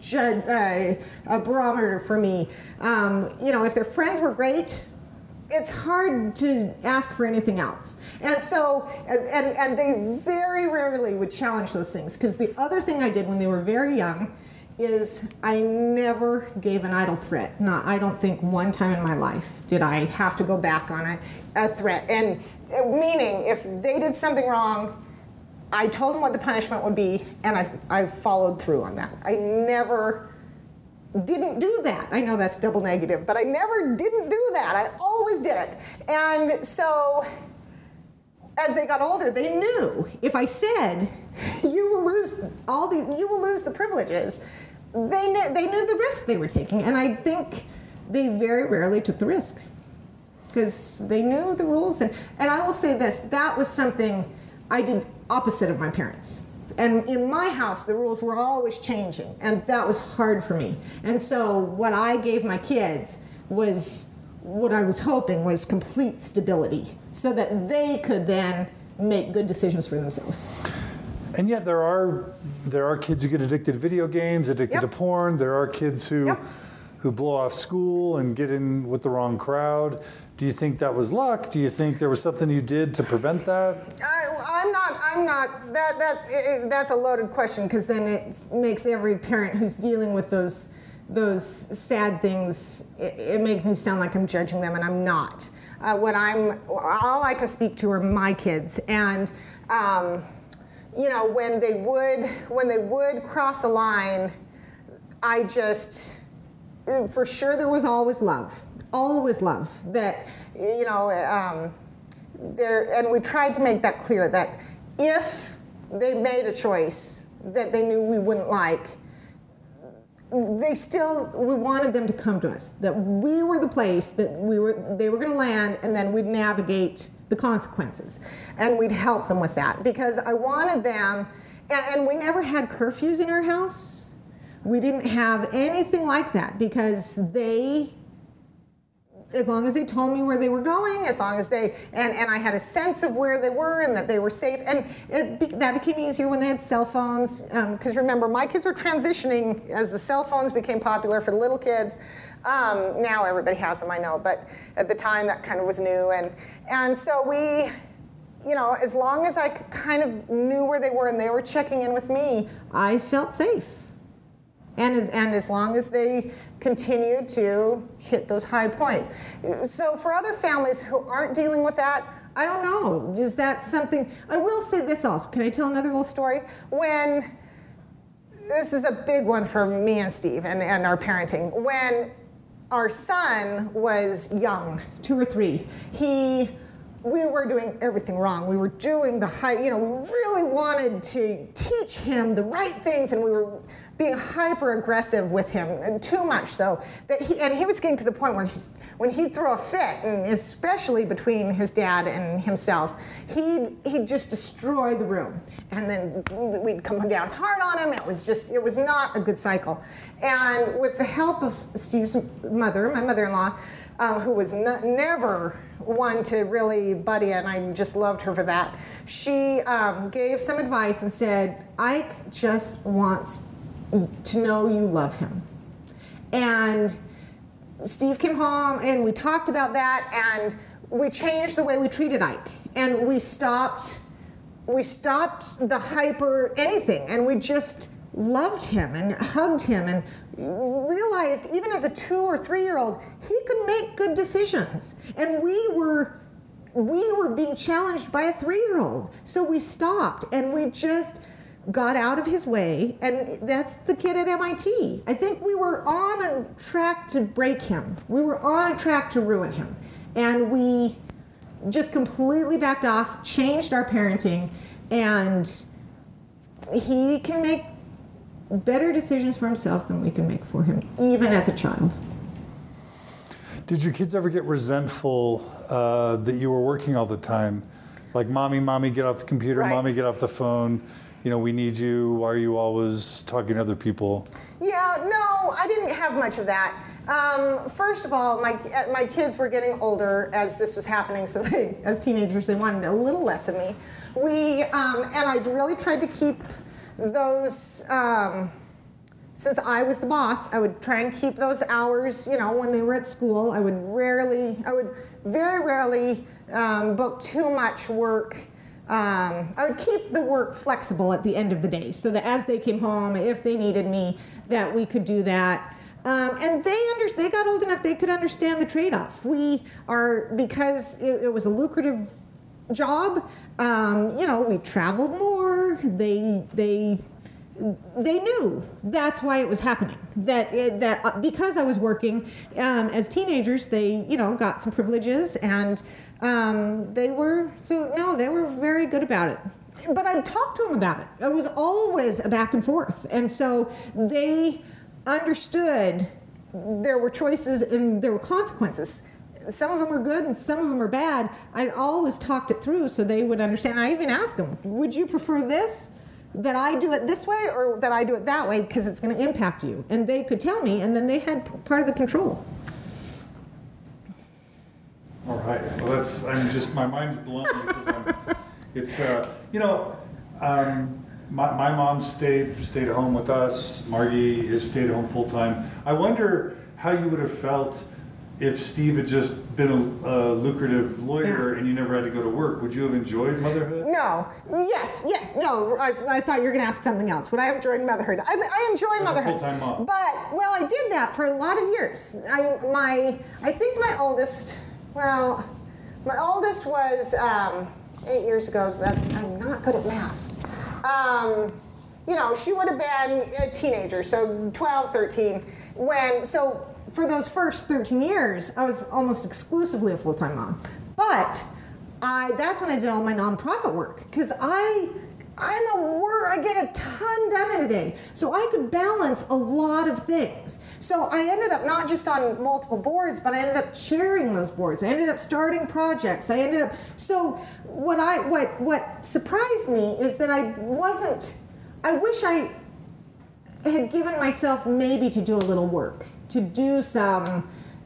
a barometer for me. If their friends were great, it's hard to ask for anything else. And so, and they very rarely would challenge those things, because the other thing I did when they were very young is I never gave an idle threat. I don't think one time in my life did I have to go back on a threat. And meaning, if they did something wrong, I told them what the punishment would be, and I followed through on that. I never didn't do that. I know that's double negative, but I never didn't do that. I always did it. And so, as they got older, they knew if I said, you will lose the privileges, they knew the risk they were taking. And I think they very rarely took the risk, because they knew the rules. And I will say this, that was something I did opposite of my parents. And in my house, the rules were always changing, and that was hard for me. And so what I gave my kids was what I was hoping was complete stability, so that they could then make good decisions for themselves. And yet there are kids who get addicted to video games, addicted to porn. There are kids who blow off school and get in with the wrong crowd. Do you think that was luck? Do you think there was something you did to prevent that? I'm not. That's a loaded question, because then it makes every parent who's dealing with those sad things, it makes me sound like I'm judging them, and I'm not. all I can speak to are my kids, and when they would cross a line, I just, for sure, there was always love that, and we tried to make that clear that if they made a choice that they knew we wouldn't like, we wanted them to come to us, that we were the place that they were going to land, and then we'd navigate the consequences, and we'd help them with that, because I wanted them, and we never had curfews in our house. We didn't have anything like that, because as long as they told me where they were going, as long as and I had a sense of where they were and that they were safe, and that became easier when they had cell phones, because remember, my kids were transitioning as the cell phones became popular for the little kids. Now everybody has them, I know, but at the time that kind of was new, and so we, as long as I kind of knew where they were and they were checking in with me, I felt safe. And as long as they continue to hit those high points. So for other families who aren't dealing with that, I don't know. Is that something? I will say this also. Can I tell another little story? This is a big one for me and Steve and our parenting. When our son was young, 2 or 3, we were doing everything wrong. We were doing we really wanted to teach him the right things, and we were being hyper aggressive with him, and too much so that he was getting to the point where when he'd throw a fit, and especially between his dad and himself, he'd just destroy the room, and then we'd come down hard on him. It was not a good cycle. And with the help of Steve's mother, my mother-in-law, who was never one to really buddy, and I just loved her for that. She gave some advice and said, Ike just wants to know you love him. And Steve came home and we talked about that, and we changed the way we treated Ike, and we stopped the hyper anything, and we just loved him and hugged him and realized even as a 2 or 3-year-old he could make good decisions, and we were being challenged by a 3-year-old, so we stopped and we just got out of his way. And that's the kid at MIT. I think we were on a track to break him. We were on a track to ruin him, and we just completely backed off, changed our parenting, and he can make better decisions for himself than we can make for him, even as a child. Did your kids ever get resentful that you were working all the time? Like, mommy, get off the computer, right. Mommy, get off the phone. We need you. Why are you always talking to other people? Yeah, no, I didn't have much of that. First of all, my kids were getting older as this was happening, so as teenagers, they wanted a little less of me. And I really tried to keep those, since I was the boss, I would try and keep those hours, when they were at school. I would very rarely book too much work. I would keep the work flexible at the end of the day, so that as they came home, if they needed me, that we could do that. And they got old enough they could understand the trade-off. Because it was a lucrative job, we traveled more. They knew that's why it was happening. That because I was working as teenagers, they got some privileges, and they were very good about it. But I'd talk to them about it. It was always a back and forth, and so they understood there were choices and there were consequences. Some of them are good and some of them are bad. I always talked it through so they would understand. I even asked them, would you prefer this? That I do it this way or that I do it that way, because it's going to impact you? And they could tell me, and then they had part of the control. All right. Well, my mind's blown because my mom stayed home with us. Margie has stayed home full time. I wonder how you would have felt if Steve had just been a lucrative lawyer and you never had to go to work. Would you have enjoyed motherhood? No. Yes. No. I thought you were going to ask something else. Would I have enjoyed motherhood? I enjoy motherhood. As a full-time mom. But, I did that for a lot of years. I think my oldest, My oldest was 8 years ago. I'm not good at math. She would have been a teenager, so 12, 13. So for those first 13 years, I was almost exclusively a full-time mom. But that's when I did all my nonprofit work, because I get a ton done in a day, so I could balance a lot of things. So I ended up not just on multiple boards, but I ended up chairing those boards. I ended up starting projects. So what surprised me is that I wish I had given myself maybe to do a little work, to do some,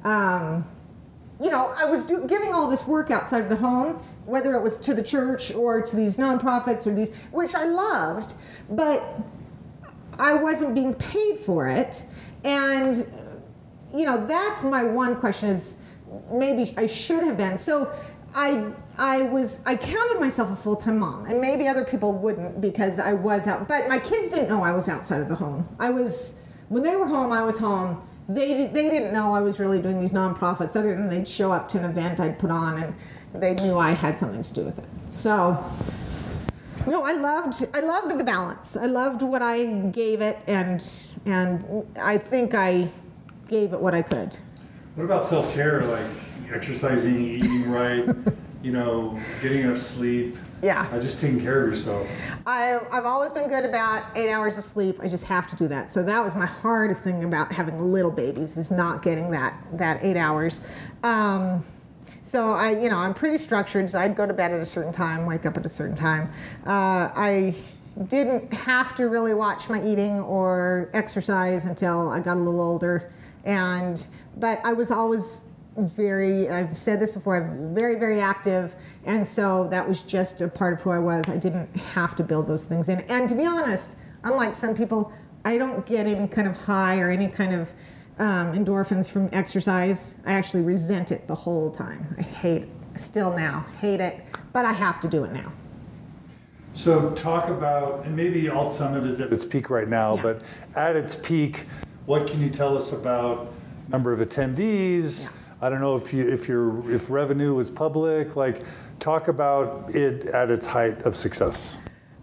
I was giving all this work outside of the home, whether it was to the church or to these nonprofits or these, which I loved, but I wasn't being paid for it. And, that's my one question is maybe I should have been. So I counted myself a full-time mom, and maybe other people wouldn't because I was out, but my kids didn't know I was outside of the home. When they were home, I was home. They didn't know I was really doing these nonprofits, other than they'd show up to an event I'd put on and they knew I had something to do with it. So, I loved the balance. I loved what I gave it, and I think I gave it what I could. What about self-care, like exercising, eating right, getting enough sleep? Yeah. Just taking care of yourself. I've always been good about 8 hours of sleep. I just have to do that. So that was my hardest thing about having little babies, is not getting that 8 hours. So I'm pretty structured. So I'd go to bed at a certain time, wake up at a certain time. I didn't have to really watch my eating or exercise until I got a little older. But I was always I've said this before, I'm very, very active, and so that was just a part of who I was. I didn't have to build those things in. And to be honest, unlike some people, I don't get any kind of high or any kind of endorphins from exercise. I actually resent it the whole time. I hate it, still now, hate it, but I have to do it now. So talk about, and maybe Alt Summit is at its peak right now, but at its peak, what can you tell us about number of attendees? Yeah. I don't know if revenue was public. Like, talk about it at its height of success.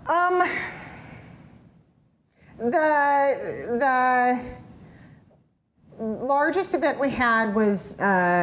The largest event we had was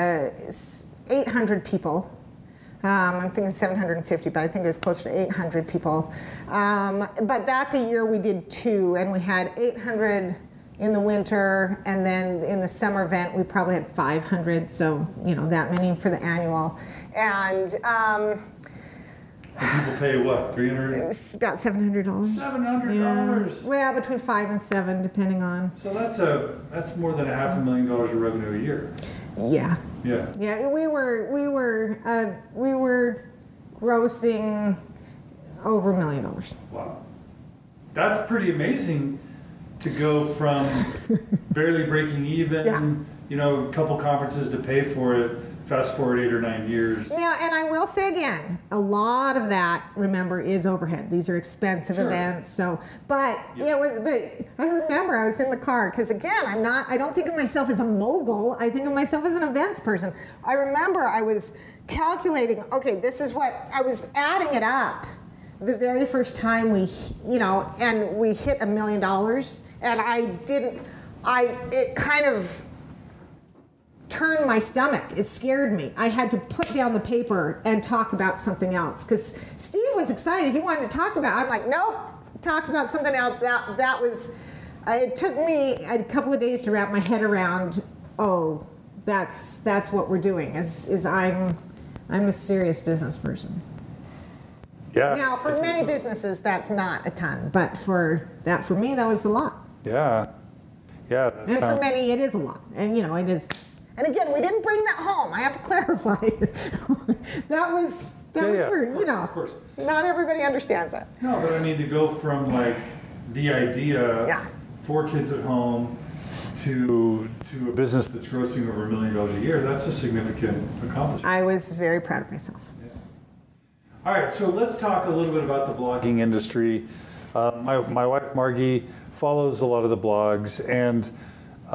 800 people. I'm thinking 750, but I think it was closer to 800 people. But that's a year we did 2, and we had 800 in the winter, and then in the summer event we probably had 500, so that many for the annual. And people pay what, $300? It's about $700. $700? Yeah. Well, between 5 and 7, depending on. So that's more than $500,000 of revenue a year. Yeah. Yeah. Yeah, we were grossing over $1 million. Wow, that's pretty amazing. To go from barely breaking even, a couple conferences to pay for it, fast forward 8 or 9 years. Yeah, and I will say again, a lot of that, remember, is overhead. These are expensive events. So, but it was I remember I was in the car, because again, I don't think of myself as a mogul. I think of myself as an events person. I remember I was calculating, okay, this is what, I was adding it up. The very first time we hit $1 million, and it kind of turned my stomach. It scared me. I had to put down the paper and talk about something else, because Steve was excited. He wanted to talk about it. I'm like, nope, talk about something else. That was, it took me a couple of days to wrap my head around, that's what we're doing, is I'm a serious business person. Yeah. Now, for many businesses, that's not a ton, but for me, that was a lot. Yeah. Yeah. And for many, it is a lot. And, it is. And again, we didn't bring that home. I have to clarify. that was for, of course. Not everybody understands that. No, but I mean, to go from like the idea, 4 kids at home, to a business that's grossing over $1 million a year, that's a significant accomplishment. I was very proud of myself. All right, so let's talk a little bit about the blogging industry. My wife Margie follows a lot of the blogs, and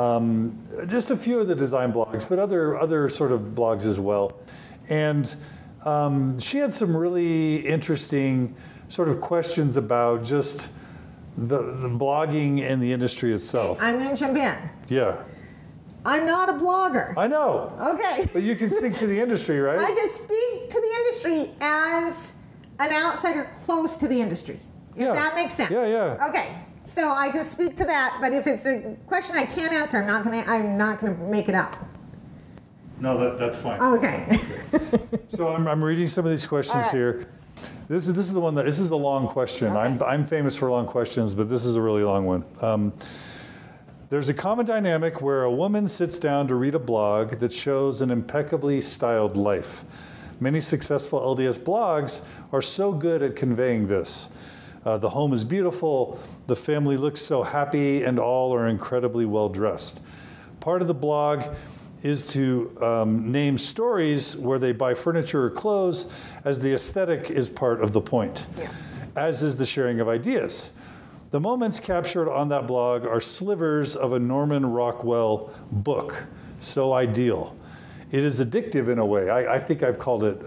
just a few of the design blogs, but other sort of blogs as well. And She had some really interesting sort of questions about just the blogging and the industry itself. I'm going to jump in. Yeah. I'm not a blogger. I know. Okay. But you can speak to the industry, right? I can speak to the industry as an outsider close to the industry. If that makes sense. Yeah, yeah. Okay. So I can speak to that, but if it's a question I can't answer, I'm not gonna make it up. No, that's fine. Okay. So I'm reading some of these questions here. This is the one this is a long question. Okay. I'm famous for long questions, but this is a really long one. There's a common dynamic where a woman sits down to read a blog that shows an impeccably styled life. Many successful LDS blogs are so good at conveying this. The home is beautiful, the family looks so happy, and all are incredibly well dressed. Part of the blog is to name stories where they buy furniture or clothes, as the aesthetic is part of the point, as is the sharing of ideas. The moments captured on that blog are slivers of a Norman Rockwell book, so ideal. It is addictive in a way. I think I've called it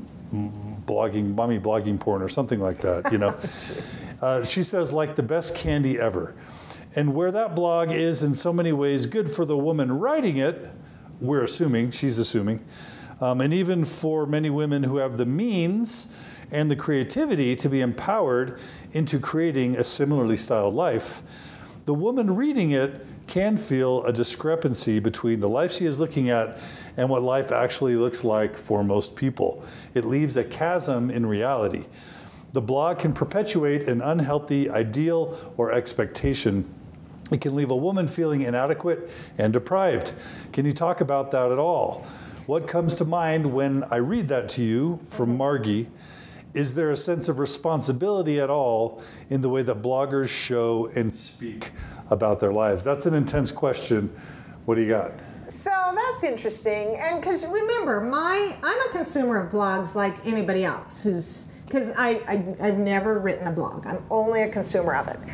mommy blogging porn or something like that, you know. She says, like the best candy ever. And where that blog is in so many ways good for the woman writing it, we're assuming, she's assuming, and even for many women who have the means and the creativity to be empowered into creating a similarly styled life, the woman reading it can feel a discrepancy between the life she is looking at and what life actually looks like for most people. It leaves a chasm in reality. The blog can perpetuate an unhealthy ideal or expectation. It can leave a woman feeling inadequate and deprived. Can you talk about that at all? What comes to mind when I read that to you from Margie? Is there a sense of responsibility at all in the way that bloggers show and speak about their lives? That's an intense question. What do you got? So that's interesting, and because remember, I'm a consumer of blogs like anybody else because I've never written a blog. I'm only a consumer of it.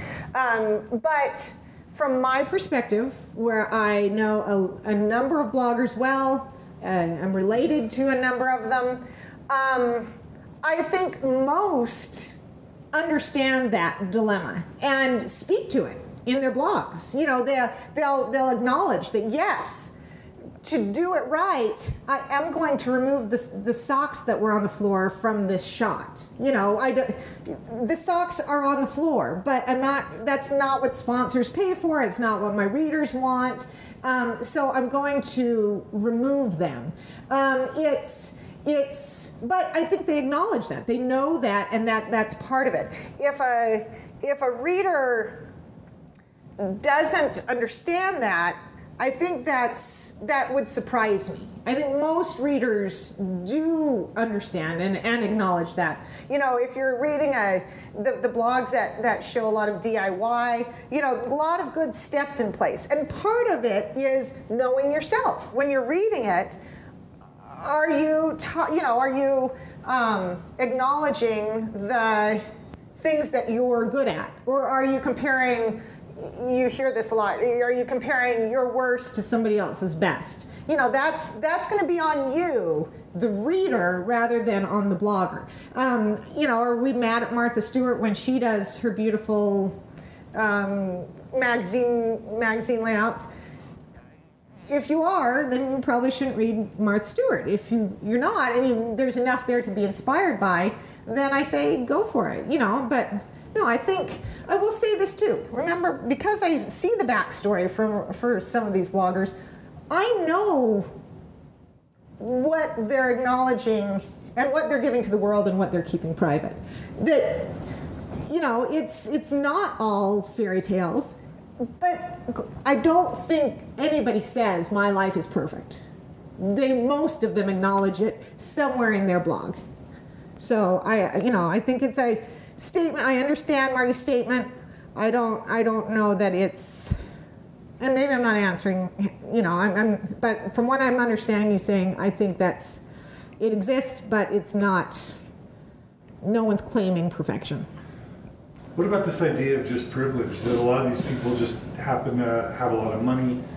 But from my perspective, where I know a number of bloggers well, I'm related to a number of them, I think most understand that dilemma and speak to it in their blogs. You know, they'll acknowledge that, yes, to do it right, I am going to remove the socks that were on the floor from this shot. You know, the socks are on the floor, but that's not what sponsors pay for. It's not what my readers want. So I'm going to remove them. But I think they acknowledge that. They know that, and that's part of it. If a reader doesn't understand that, I think that would surprise me. I think most readers do understand and acknowledge that. You know, if you're reading the blogs that show a lot of DIY, you know, a lot of good steps in place. And part of it is knowing yourself. When you're reading it, are you acknowledging the things that you're good at? Or are you comparing, you hear this a lot, are you comparing your worst to somebody else's best? You know, that's going to be on you, the reader, rather than on the blogger. You know, are we mad at Martha Stewart when she does her beautiful magazine layouts? If you are, then you probably shouldn't read Martha Stewart. If you're not, and there's enough there to be inspired by, then I say go for it, you know. But no, I think, I will say this too. Remember, because I see the backstory for some of these bloggers, I know what they're acknowledging and what they're giving to the world and what they're keeping private. That, you know, it's not all fairy tales. But I don't think anybody says my life is perfect. Most of them acknowledge it somewhere in their blog. So I think it's a statement. I understand Margie's statement. I don't know that it's, and maybe I'm not answering. You know, but from what I'm understanding you saying, I think it exists, but it's not. No one's claiming perfection. What about this idea of just privilege, that a lot of these people just happen to have a lot of money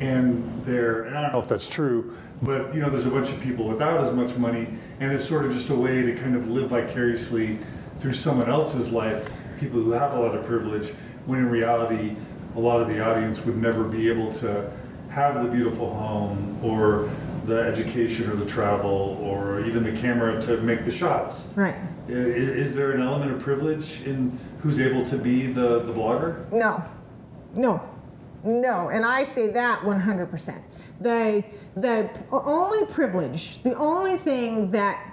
and I don't know if that's true, but there's a bunch of people without as much money, and it's sort of just a way to kind of live vicariously through someone else's life, people who have a lot of privilege, when in reality, a lot of the audience would never be able to have the beautiful home or the education or the travel or even the camera to make the shots. Right. Is there an element of privilege in who's able to be the blogger? No, and I say that 100%. The only privilege, the only thing that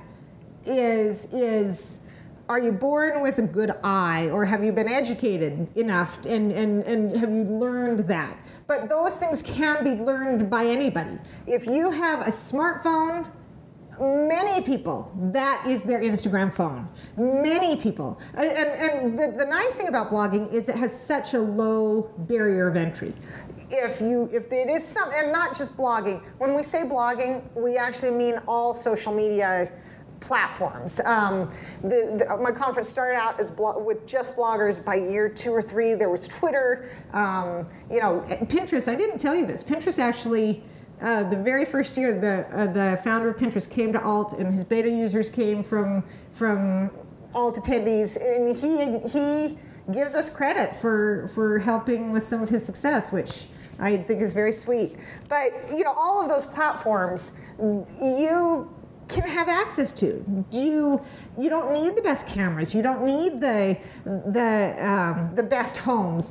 is are you born with a good eye, or have you been educated enough and have you learned that? But those things can be learned by anybody. If you have a smartphone, many people, that is their Instagram phone. Many people. And the nice thing about blogging is it has such a low barrier of entry. If it is some, and not just blogging. When we say blogging, we actually mean all social media platforms. My conference started out as with just bloggers. By year 2 or 3, there was Twitter. Pinterest. I didn't tell you this. Pinterest actually. The very first year, the founder of Pinterest came to Alt, and his beta users came from Alt attendees, and he gives us credit for helping with some of his success, which I think is very sweet. But all of those platforms, you can have access to. You don't need the best cameras. You don't need the best homes.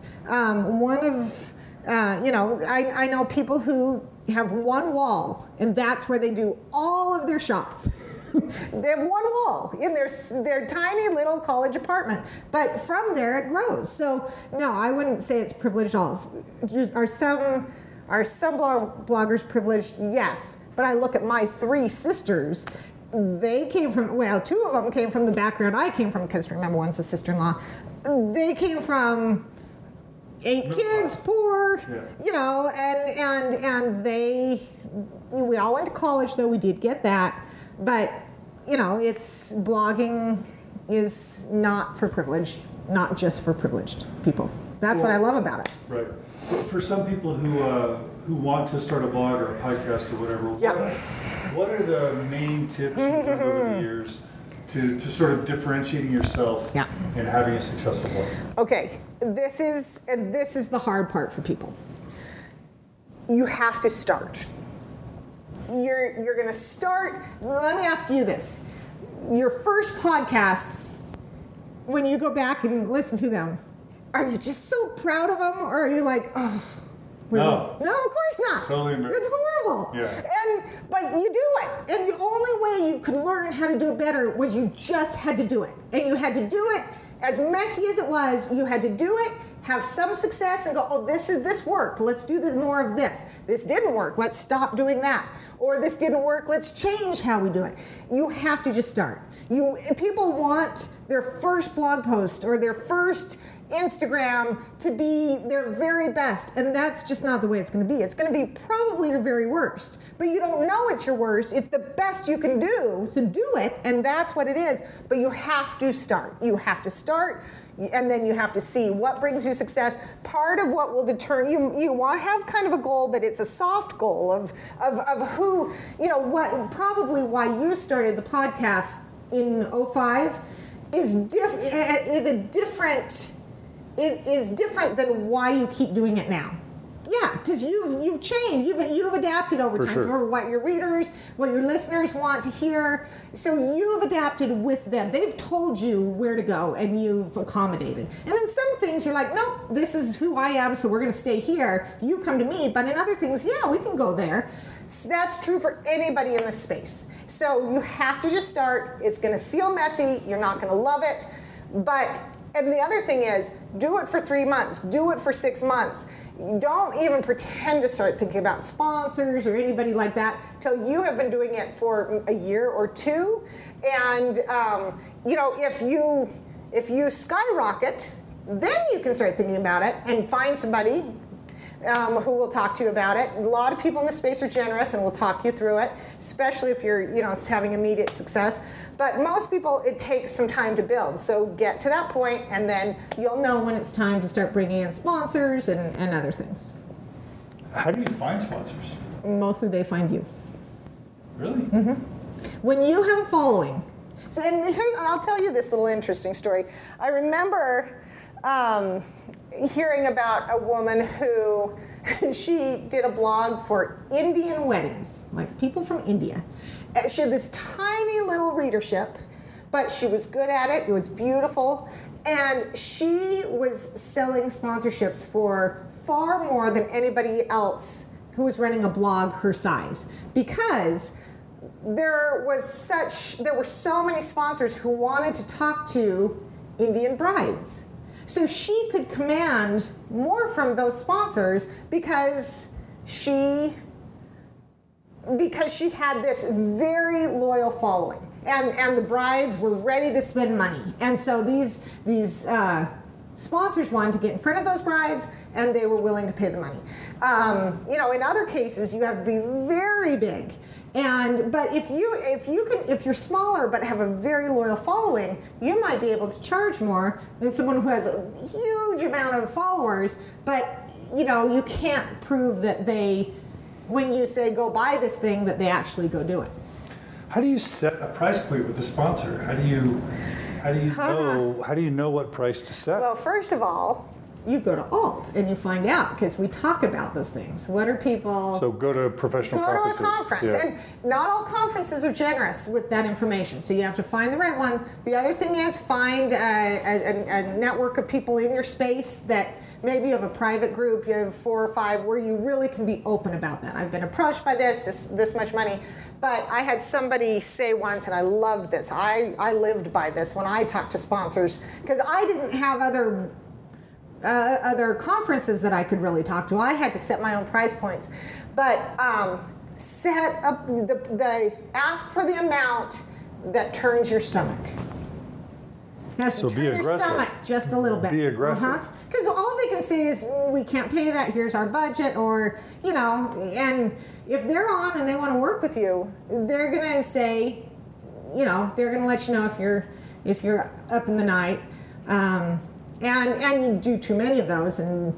I know people who have one wall, and that's where they do all of their shots. They have one wall in their tiny little college apartment, but from there it grows. So no, I wouldn't say it's privileged at all. Are some bloggers privileged? Yes, but I look at my 3 sisters. They came from, 2 of them came from the background I came from, because remember, one's a sister-in-law. They came from 8 kids, poor, and we all went to college, though we did get that, but blogging is not for privileged, not just for privileged people. That's what I love about it. Right. For some people who want to start a blog or a podcast or whatever, what are the main tips you've learned over the years to sort of differentiating yourself and having a successful blog? Okay, this is the hard part for people. You have to start. You're going to start. Let me ask you this: your first podcasts, when you go back and listen to them, are you just so proud of them, or are you like, oh? No, of course not. Totally embarrassing. It's horrible. Yeah. But you do it. And the only way you could learn how to do it better was you just had to do it. And you had to do it as messy as it was. You had to do it, have some success, and go, oh, this worked. Let's do more of this. This didn't work. Let's stop doing that. Or this didn't work. Let's change how we do it. You have to just start. People want their first blog post or their first Instagram to be their very best, and that's just not the way it's going to be. It's going to be probably your very worst, but you don't know it's your worst. It's the best you can do, so do it, and that's what it is. But you have to start. You have to start, and then you have to see what brings you success. Part of what will deter you want to have kind of a goal, but it's a soft goal of who, what probably why you started the podcast in 2005 is different than why you keep doing it now. Yeah, because you've changed, you've adapted over time for what your readers, what your listeners want to hear. So you've adapted with them. They've told you where to go, and you've accommodated. And in some things, you're like, nope, this is who I am, so we're going to stay here. You come to me. But in other things, yeah, we can go there. So that's true for anybody in this space. So you have to just start. It's going to feel messy. You're not going to love it, but. And the other thing is, do it for 3 months, do it for 6 months. Don't even pretend to start thinking about sponsors or anybody like that till you have been doing it for a year or 2. And if you skyrocket, then you can start thinking about it and find somebody who will talk to you about it. A lot of people in the space are generous and will talk you through it, especially if you're having immediate success. But most people, it takes some time to build. So get to that point, and then you'll know when it's time to start bringing in sponsors and other things. How do you find sponsors? Mostly they find you. Really? When you have a following. So, and here, I'll tell you this little interesting story. I remember hearing about a woman who she did a blog for Indian weddings, like people from India. She had this tiny little readership, but she was good at it. It was beautiful. And she was selling sponsorships for far more than anybody else who was running a blog her size, because there were so many sponsors who wanted to talk to Indian brides. So she could command more from those sponsors because she had this very loyal following, and the brides were ready to spend money. And so these sponsors wanted to get in front of those brides, and they were willing to pay the money. In other cases, you have to be very big. But if you're smaller but have a very loyal following, you might be able to charge more than someone who has a huge amount of followers. But you can't prove that when you say go buy this thing, that they actually go do it. How do you set a price point with the sponsor? How do you know what price to set? Well, first of all, you go to Alt and you find out, because we talk about those things. What are people... So go to professional conferences. Go to a conference. Yeah. And not all conferences are generous with that information, so you have to find the right one. The other thing is find a network of people in your space that maybe you have a private group, you have 4 or 5, where you really can be open about that. I've been approached by this much money. But I had somebody say once, and I loved this, I lived by this when I talked to sponsors, because I didn't have other conferences that I could really talk to. I had to set my own price points. But set up ask for the amount that turns your stomach. So be aggressive. Your stomach just a little bit. Be aggressive. Because all they can say is, we can't pay that, here's our budget, or, and if they're on and they want to work with you, they're going to say, they're going to let you know if you're up in the night. And you do too many of those, and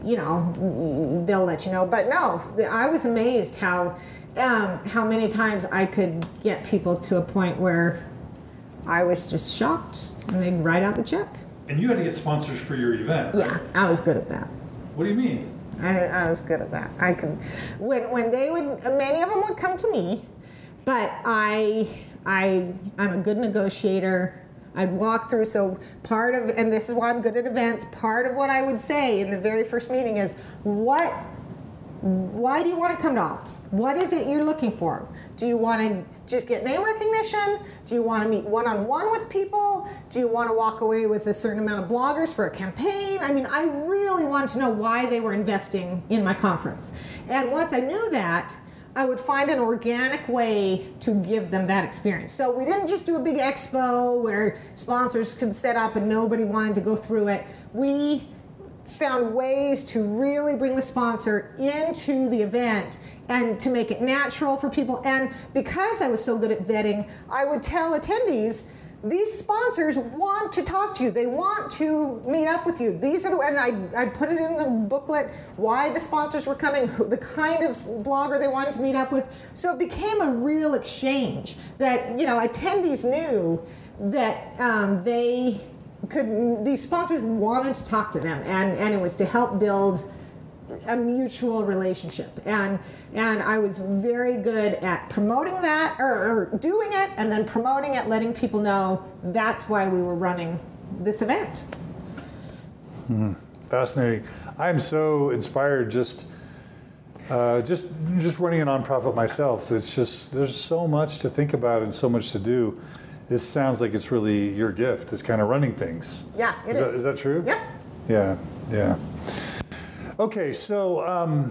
they'll let you know. But no, I was amazed how many times I could get people to a point where I was just shocked, and they'd write out the check. And you had to get sponsors for your event, right? Yeah, I was good at that. What do you mean? I was good at that. I could, when they would, many of them would come to me, but I'm a good negotiator. I'd walk through, so and this is why I'm good at events, part of what I would say in the very first meeting is, why do you want to come to Alt? What is it you're looking for? Do you want to just get name recognition? Do you want to meet one-on-one with people? Do you want to walk away with a certain amount of bloggers for a campaign? I mean, I really wanted to know why they were investing in my conference. And once I knew that, I would find an organic way to give them that experience. So we didn't just do a big expo where sponsors could set up and nobody wanted to go through it. We found ways to really bring the sponsor into the event and to make it natural for people. And because I was so good at vetting, I would tell attendees, these sponsors want to talk to you. They want to meet up with you. These are and I put it in the booklet why the sponsors were coming, the kind of blogger they wanted to meet up with. So it became a real exchange that, attendees knew that these sponsors wanted to talk to them, and it was to help build a mutual relationship. And I was very good at promoting that, or doing it, and then promoting it, letting people know that's why we were running this event. Fascinating. I'm so inspired just running a nonprofit myself. It's just, there's so much to think about and so much to do. This sounds like it's really your gift. It's kind of running things. Yeah, it is. Is that true? Yep. Yeah. Okay, so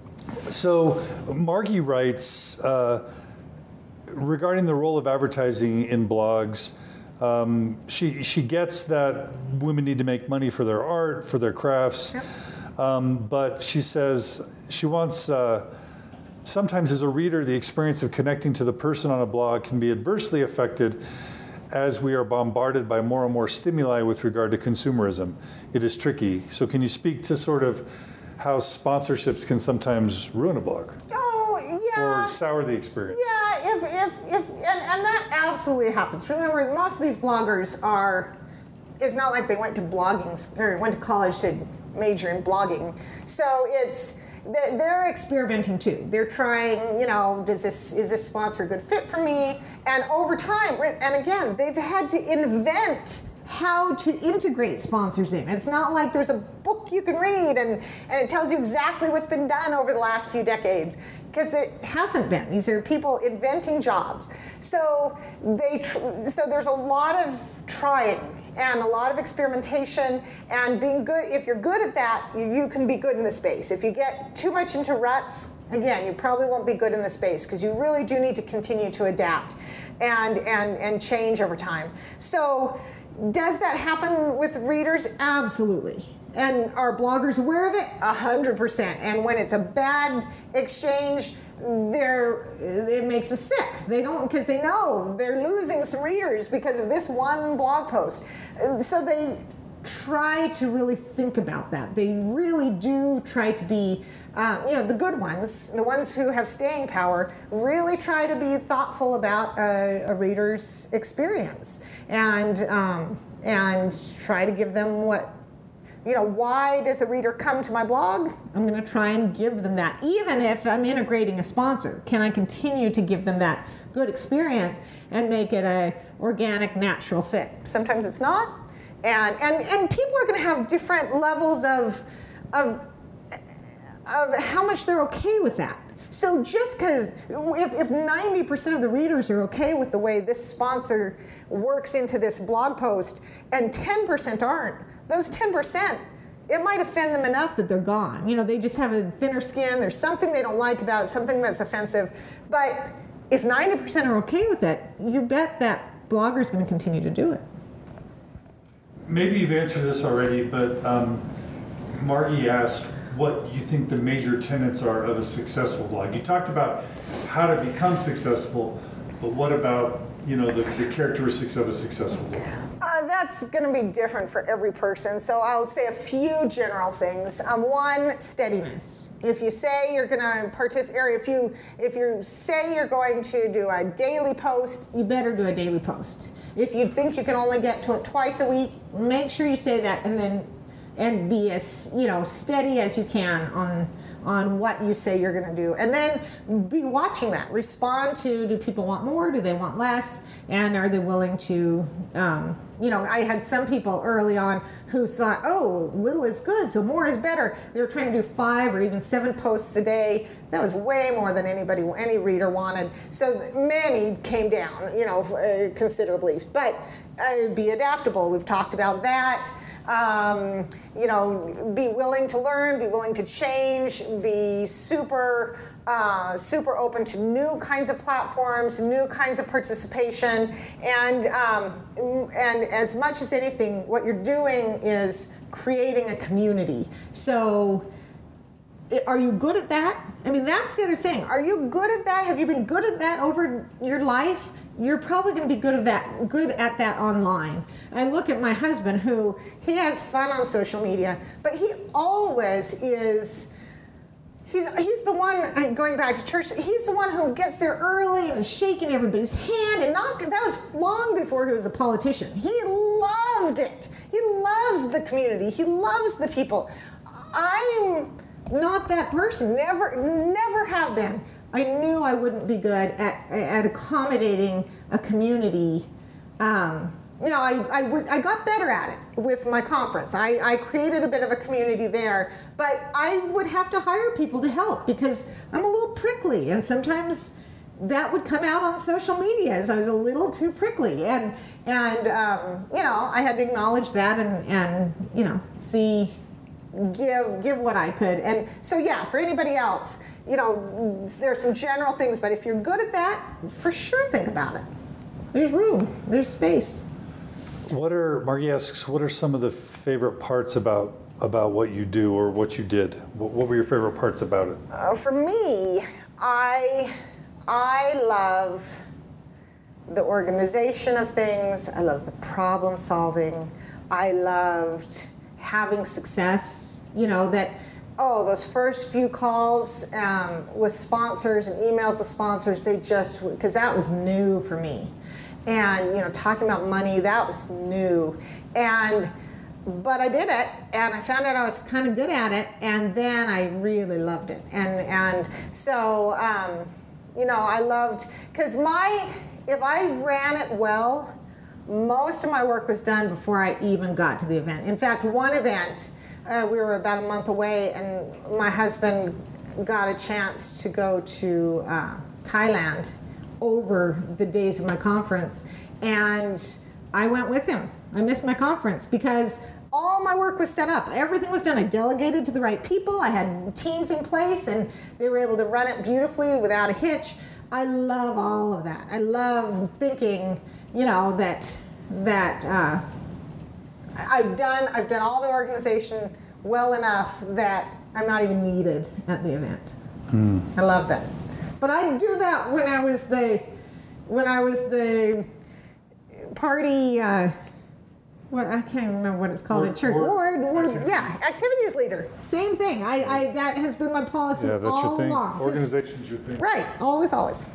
Margie writes regarding the role of advertising in blogs. She gets that women need to make money for their art, for their crafts, but she says she wants. Sometimes as a reader, the experience of connecting to the person on a blog can be adversely affected as we are bombarded by more and more stimuli with regard to consumerism. It is tricky. So can you speak to sort of how sponsorships can sometimes ruin a blog. Oh, yeah. Or sour the experience. Yeah, and that absolutely happens. Remember, most of these bloggers it's not like they went to blogging, or went to college to major in blogging. So they're experimenting too. They're trying, is this sponsor a good fit for me? And over time, and again, they've had to invent how to integrate sponsors in. It's not like there's a book you can read and it tells you exactly what's been done over the last few decades, because it hasn't been. These are people inventing jobs. So there's a lot of trying and a lot of experimentation and being good. If you're good at that, you can be good in the space. If you get too much into ruts, again, you probably won't be good in the space, because you really do need to continue to adapt and change over time. So does that happen with readers? Absolutely. And are bloggers aware of it? 100%. And when it's a bad exchange, it makes them sick. They don't, because they know they're losing some readers because of this one blog post. So they try to really think about that. They really do try to be, the good ones, the ones who have staying power, really try to be thoughtful about a reader's experience and try to give them why does a reader come to my blog? I'm going to try and give them that. Even if I'm integrating a sponsor, can I continue to give them that good experience and make it a organic, natural fit? Sometimes it's not. And people are going to have different levels of how much they're okay with that. So just because if 90% of the readers are okay with the way this sponsor works into this blog post and 10% aren't, those 10%, it might offend them enough that they're gone. They just have a thinner skin. There's something they don't like about it, something that's offensive. But if 90% are okay with it, you bet that blogger's going to continue to do it. Maybe you've answered this already, but Margie asked what you think the major tenets are of a successful blog. You talked about how to become successful, but what about the characteristics of a successful blog? That's going to be different for every person. So I'll say a few general things. One, steadiness. If you say you're going to participate, if you say you're going to do a daily post, you better do a daily post. If you think you can only get to it twice a week, make sure you say that, and be as steady as you can on what you say you're going to do, and then be watching that. Respond to, do people want more? Do they want less? And are they willing to? I had some people early on who thought, oh, little is good, so more is better. They were trying to do 5 or even 7 posts a day. That was way more than any reader wanted. So many came down, considerably. But be adaptable. We've talked about that. Be willing to learn, be willing to change, be super open to new kinds of platforms, new kinds of participation, and as much as anything, what you're doing is creating a community. So, are you good at that? I mean, that's the other thing. Are you good at that? Have you been good at that over your life? You're probably going to be good at that online. I look at my husband, who he has fun on social media, but he always is. He's the one, going back to church, he's the one who gets there early and is shaking everybody's hand, and that was long before he was a politician. He loved it. He loves the community. He loves the people. I'm not that person. Never have been. I knew I wouldn't be good at accommodating a community. I got better at it with my conference. I created a bit of a community there, but I would have to hire people to help because I'm a little prickly, and sometimes that would come out on social media as I was a little too prickly, and I had to acknowledge that and give what I could. And so for anybody else, there's some general things, but if you're good at that, for sure think about it. There's room, there's space. Margie asks, what are some of the favorite parts about what you do or what you did? What were your favorite parts about it? For me, I love the organization of things. I love the problem solving. I loved having success, that oh, those first few calls with sponsors and emails with sponsors, because that was new for me. And, talking about money, that was new. But I did it, and I found out I was kind of good at it, and then I really loved it. And so, I loved, because if I ran it well, most of my work was done before I even got to the event. In fact, one event, we were about a month away, and my husband got a chance to go to Thailand over the days of my conference, and I went with him. I missed my conference because all my work was set up. Everything was done. I delegated to the right people. I had teams in place, and they were able to run it beautifully without a hitch. I love all of that. I love thinking, that I've done all the organization well enough that I'm not even needed at the event. I love that. But I do that when I was the party. I can't even remember what it's called at church. Activities leader. Same thing. I that has been my policy that's all your thing. along. Organization's your thing. Right. Always.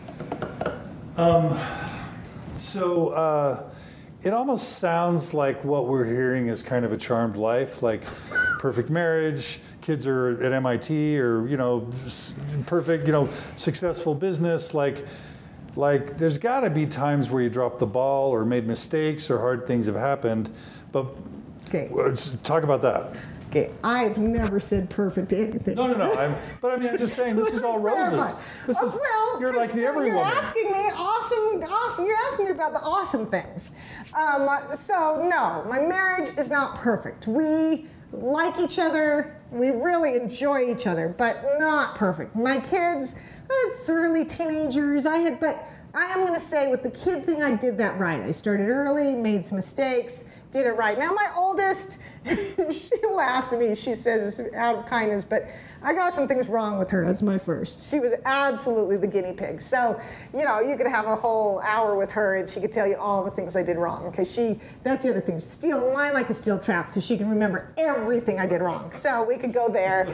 So it almost sounds like what we're hearing is kind of a charmed life, like perfect marriage, kids are at MIT, or perfect, successful business. Like there's got to be times where you dropped the ball or made mistakes or hard things have happened. But let's talk about that. Okay, I've never said perfect anything. No. I'm just saying this is all roses. You're like the every woman. You're asking me awesome. You're asking me about the awesome things. So no, my marriage is not perfect. We like each other. We really enjoy each other, but not perfect. My kids, it's early teenagers. But I am going to say with the kid thing, I did that right. I started early, made some mistakes, did it right. Now my oldest, she laughs at me. She says it's out of kindness, but I got some things wrong with her as my first. She was absolutely the guinea pig. So, you could have a whole hour with her and she could tell you all the things I did wrong. Because that's the other thing, mine like a steel trap, so she can remember everything I did wrong. So we could go there.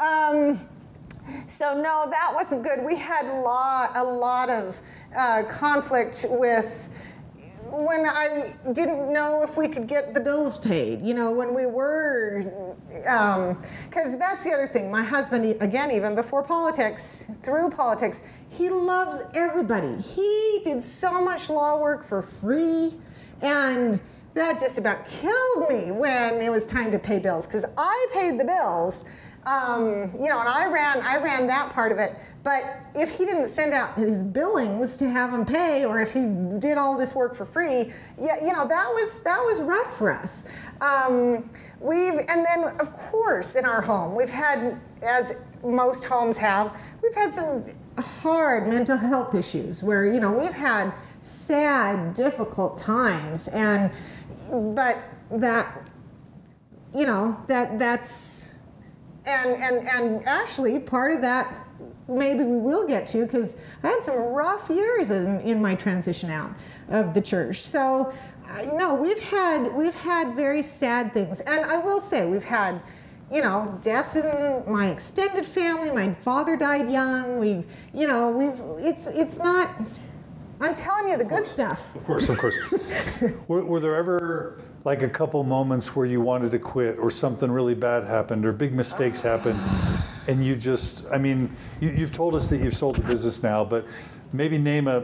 So no, that wasn't good. We had a lot of conflict with when I didn't know if we could get the bills paid. When we were, because that's the other thing. My husband, again, even before politics, through politics, he loves everybody. He did so much law work for free, and that just about killed me when it was time to pay bills, because I paid the bills. And I ran that part of it. But if he didn't send out his billings to have him pay, or if he did all this work for free, that was rough for us. And then of course in our home we've had, as most homes have, we've had some hard mental health issues where we've had sad, difficult times, but that's. And actually, part of that maybe we will get to, because I had some rough years in my transition out of the church. So, no, we've had very sad things, and I will say we've had, death in my extended family. My father died young. It's not. I'm telling you the good stuff. Of course. Were there ever like a couple moments where you wanted to quit, or something really bad happened, or big mistakes happened, and you just, you've told us that you've sold the business now, but maybe name a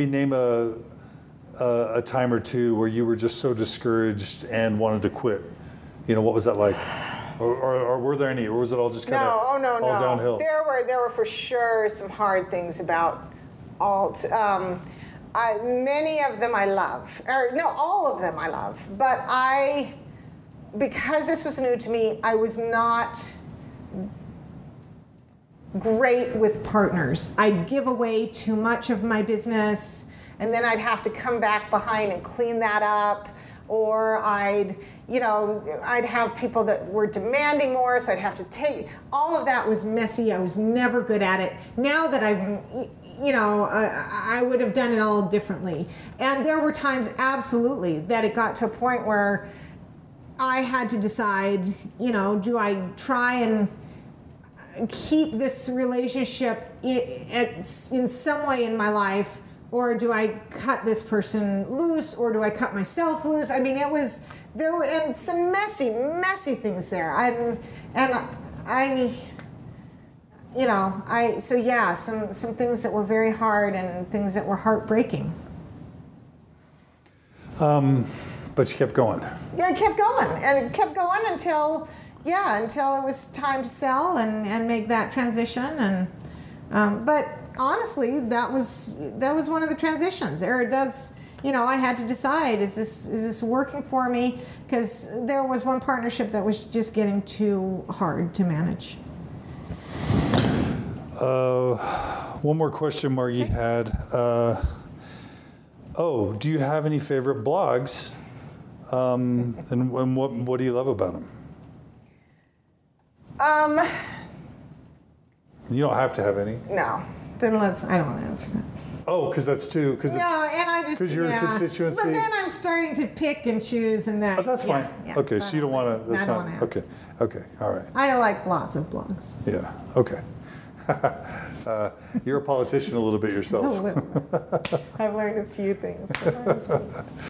time or two where you were just so discouraged and wanted to quit. What was that like? Or were there any, or was it all just kind of all downhill? There were for sure some hard things about alt. Many of them I love, all of them I love, but because this was new to me, I was not great with partners. I'd give away too much of my business, and then I'd have to come back behind and clean that up, or I'd have people that were demanding more, so I'd have to take. All of that was messy. I was never good at it. Now that I would have done it all differently. And there were times, absolutely, that it got to a point where I had to decide, do I try and keep this relationship in some way in my life, or do I cut this person loose, or do I cut myself loose? I mean, there were some messy things there. Some things that were very hard and things that were heartbreaking. But you kept going. Yeah, I kept going, and it kept going until it was time to sell and make that transition. And but honestly, that was one of the transitions. I had to decide, is this working for me? Because there was one partnership that was just getting too hard to manage. One more question Margie had. Do you have any favorite blogs? And what do you love about them? You don't have to have any. No. Then I don't want to answer that. Oh, because that's too. Because you're a constituency. But then I'm starting to pick and choose, and that. Oh, that's fine. Yeah, okay, so you don't want to. I don't want to. Okay, all right. I like lots of blogs. Yeah. Okay. You're a politician a little bit yourself. A little. I've learned a few things from that.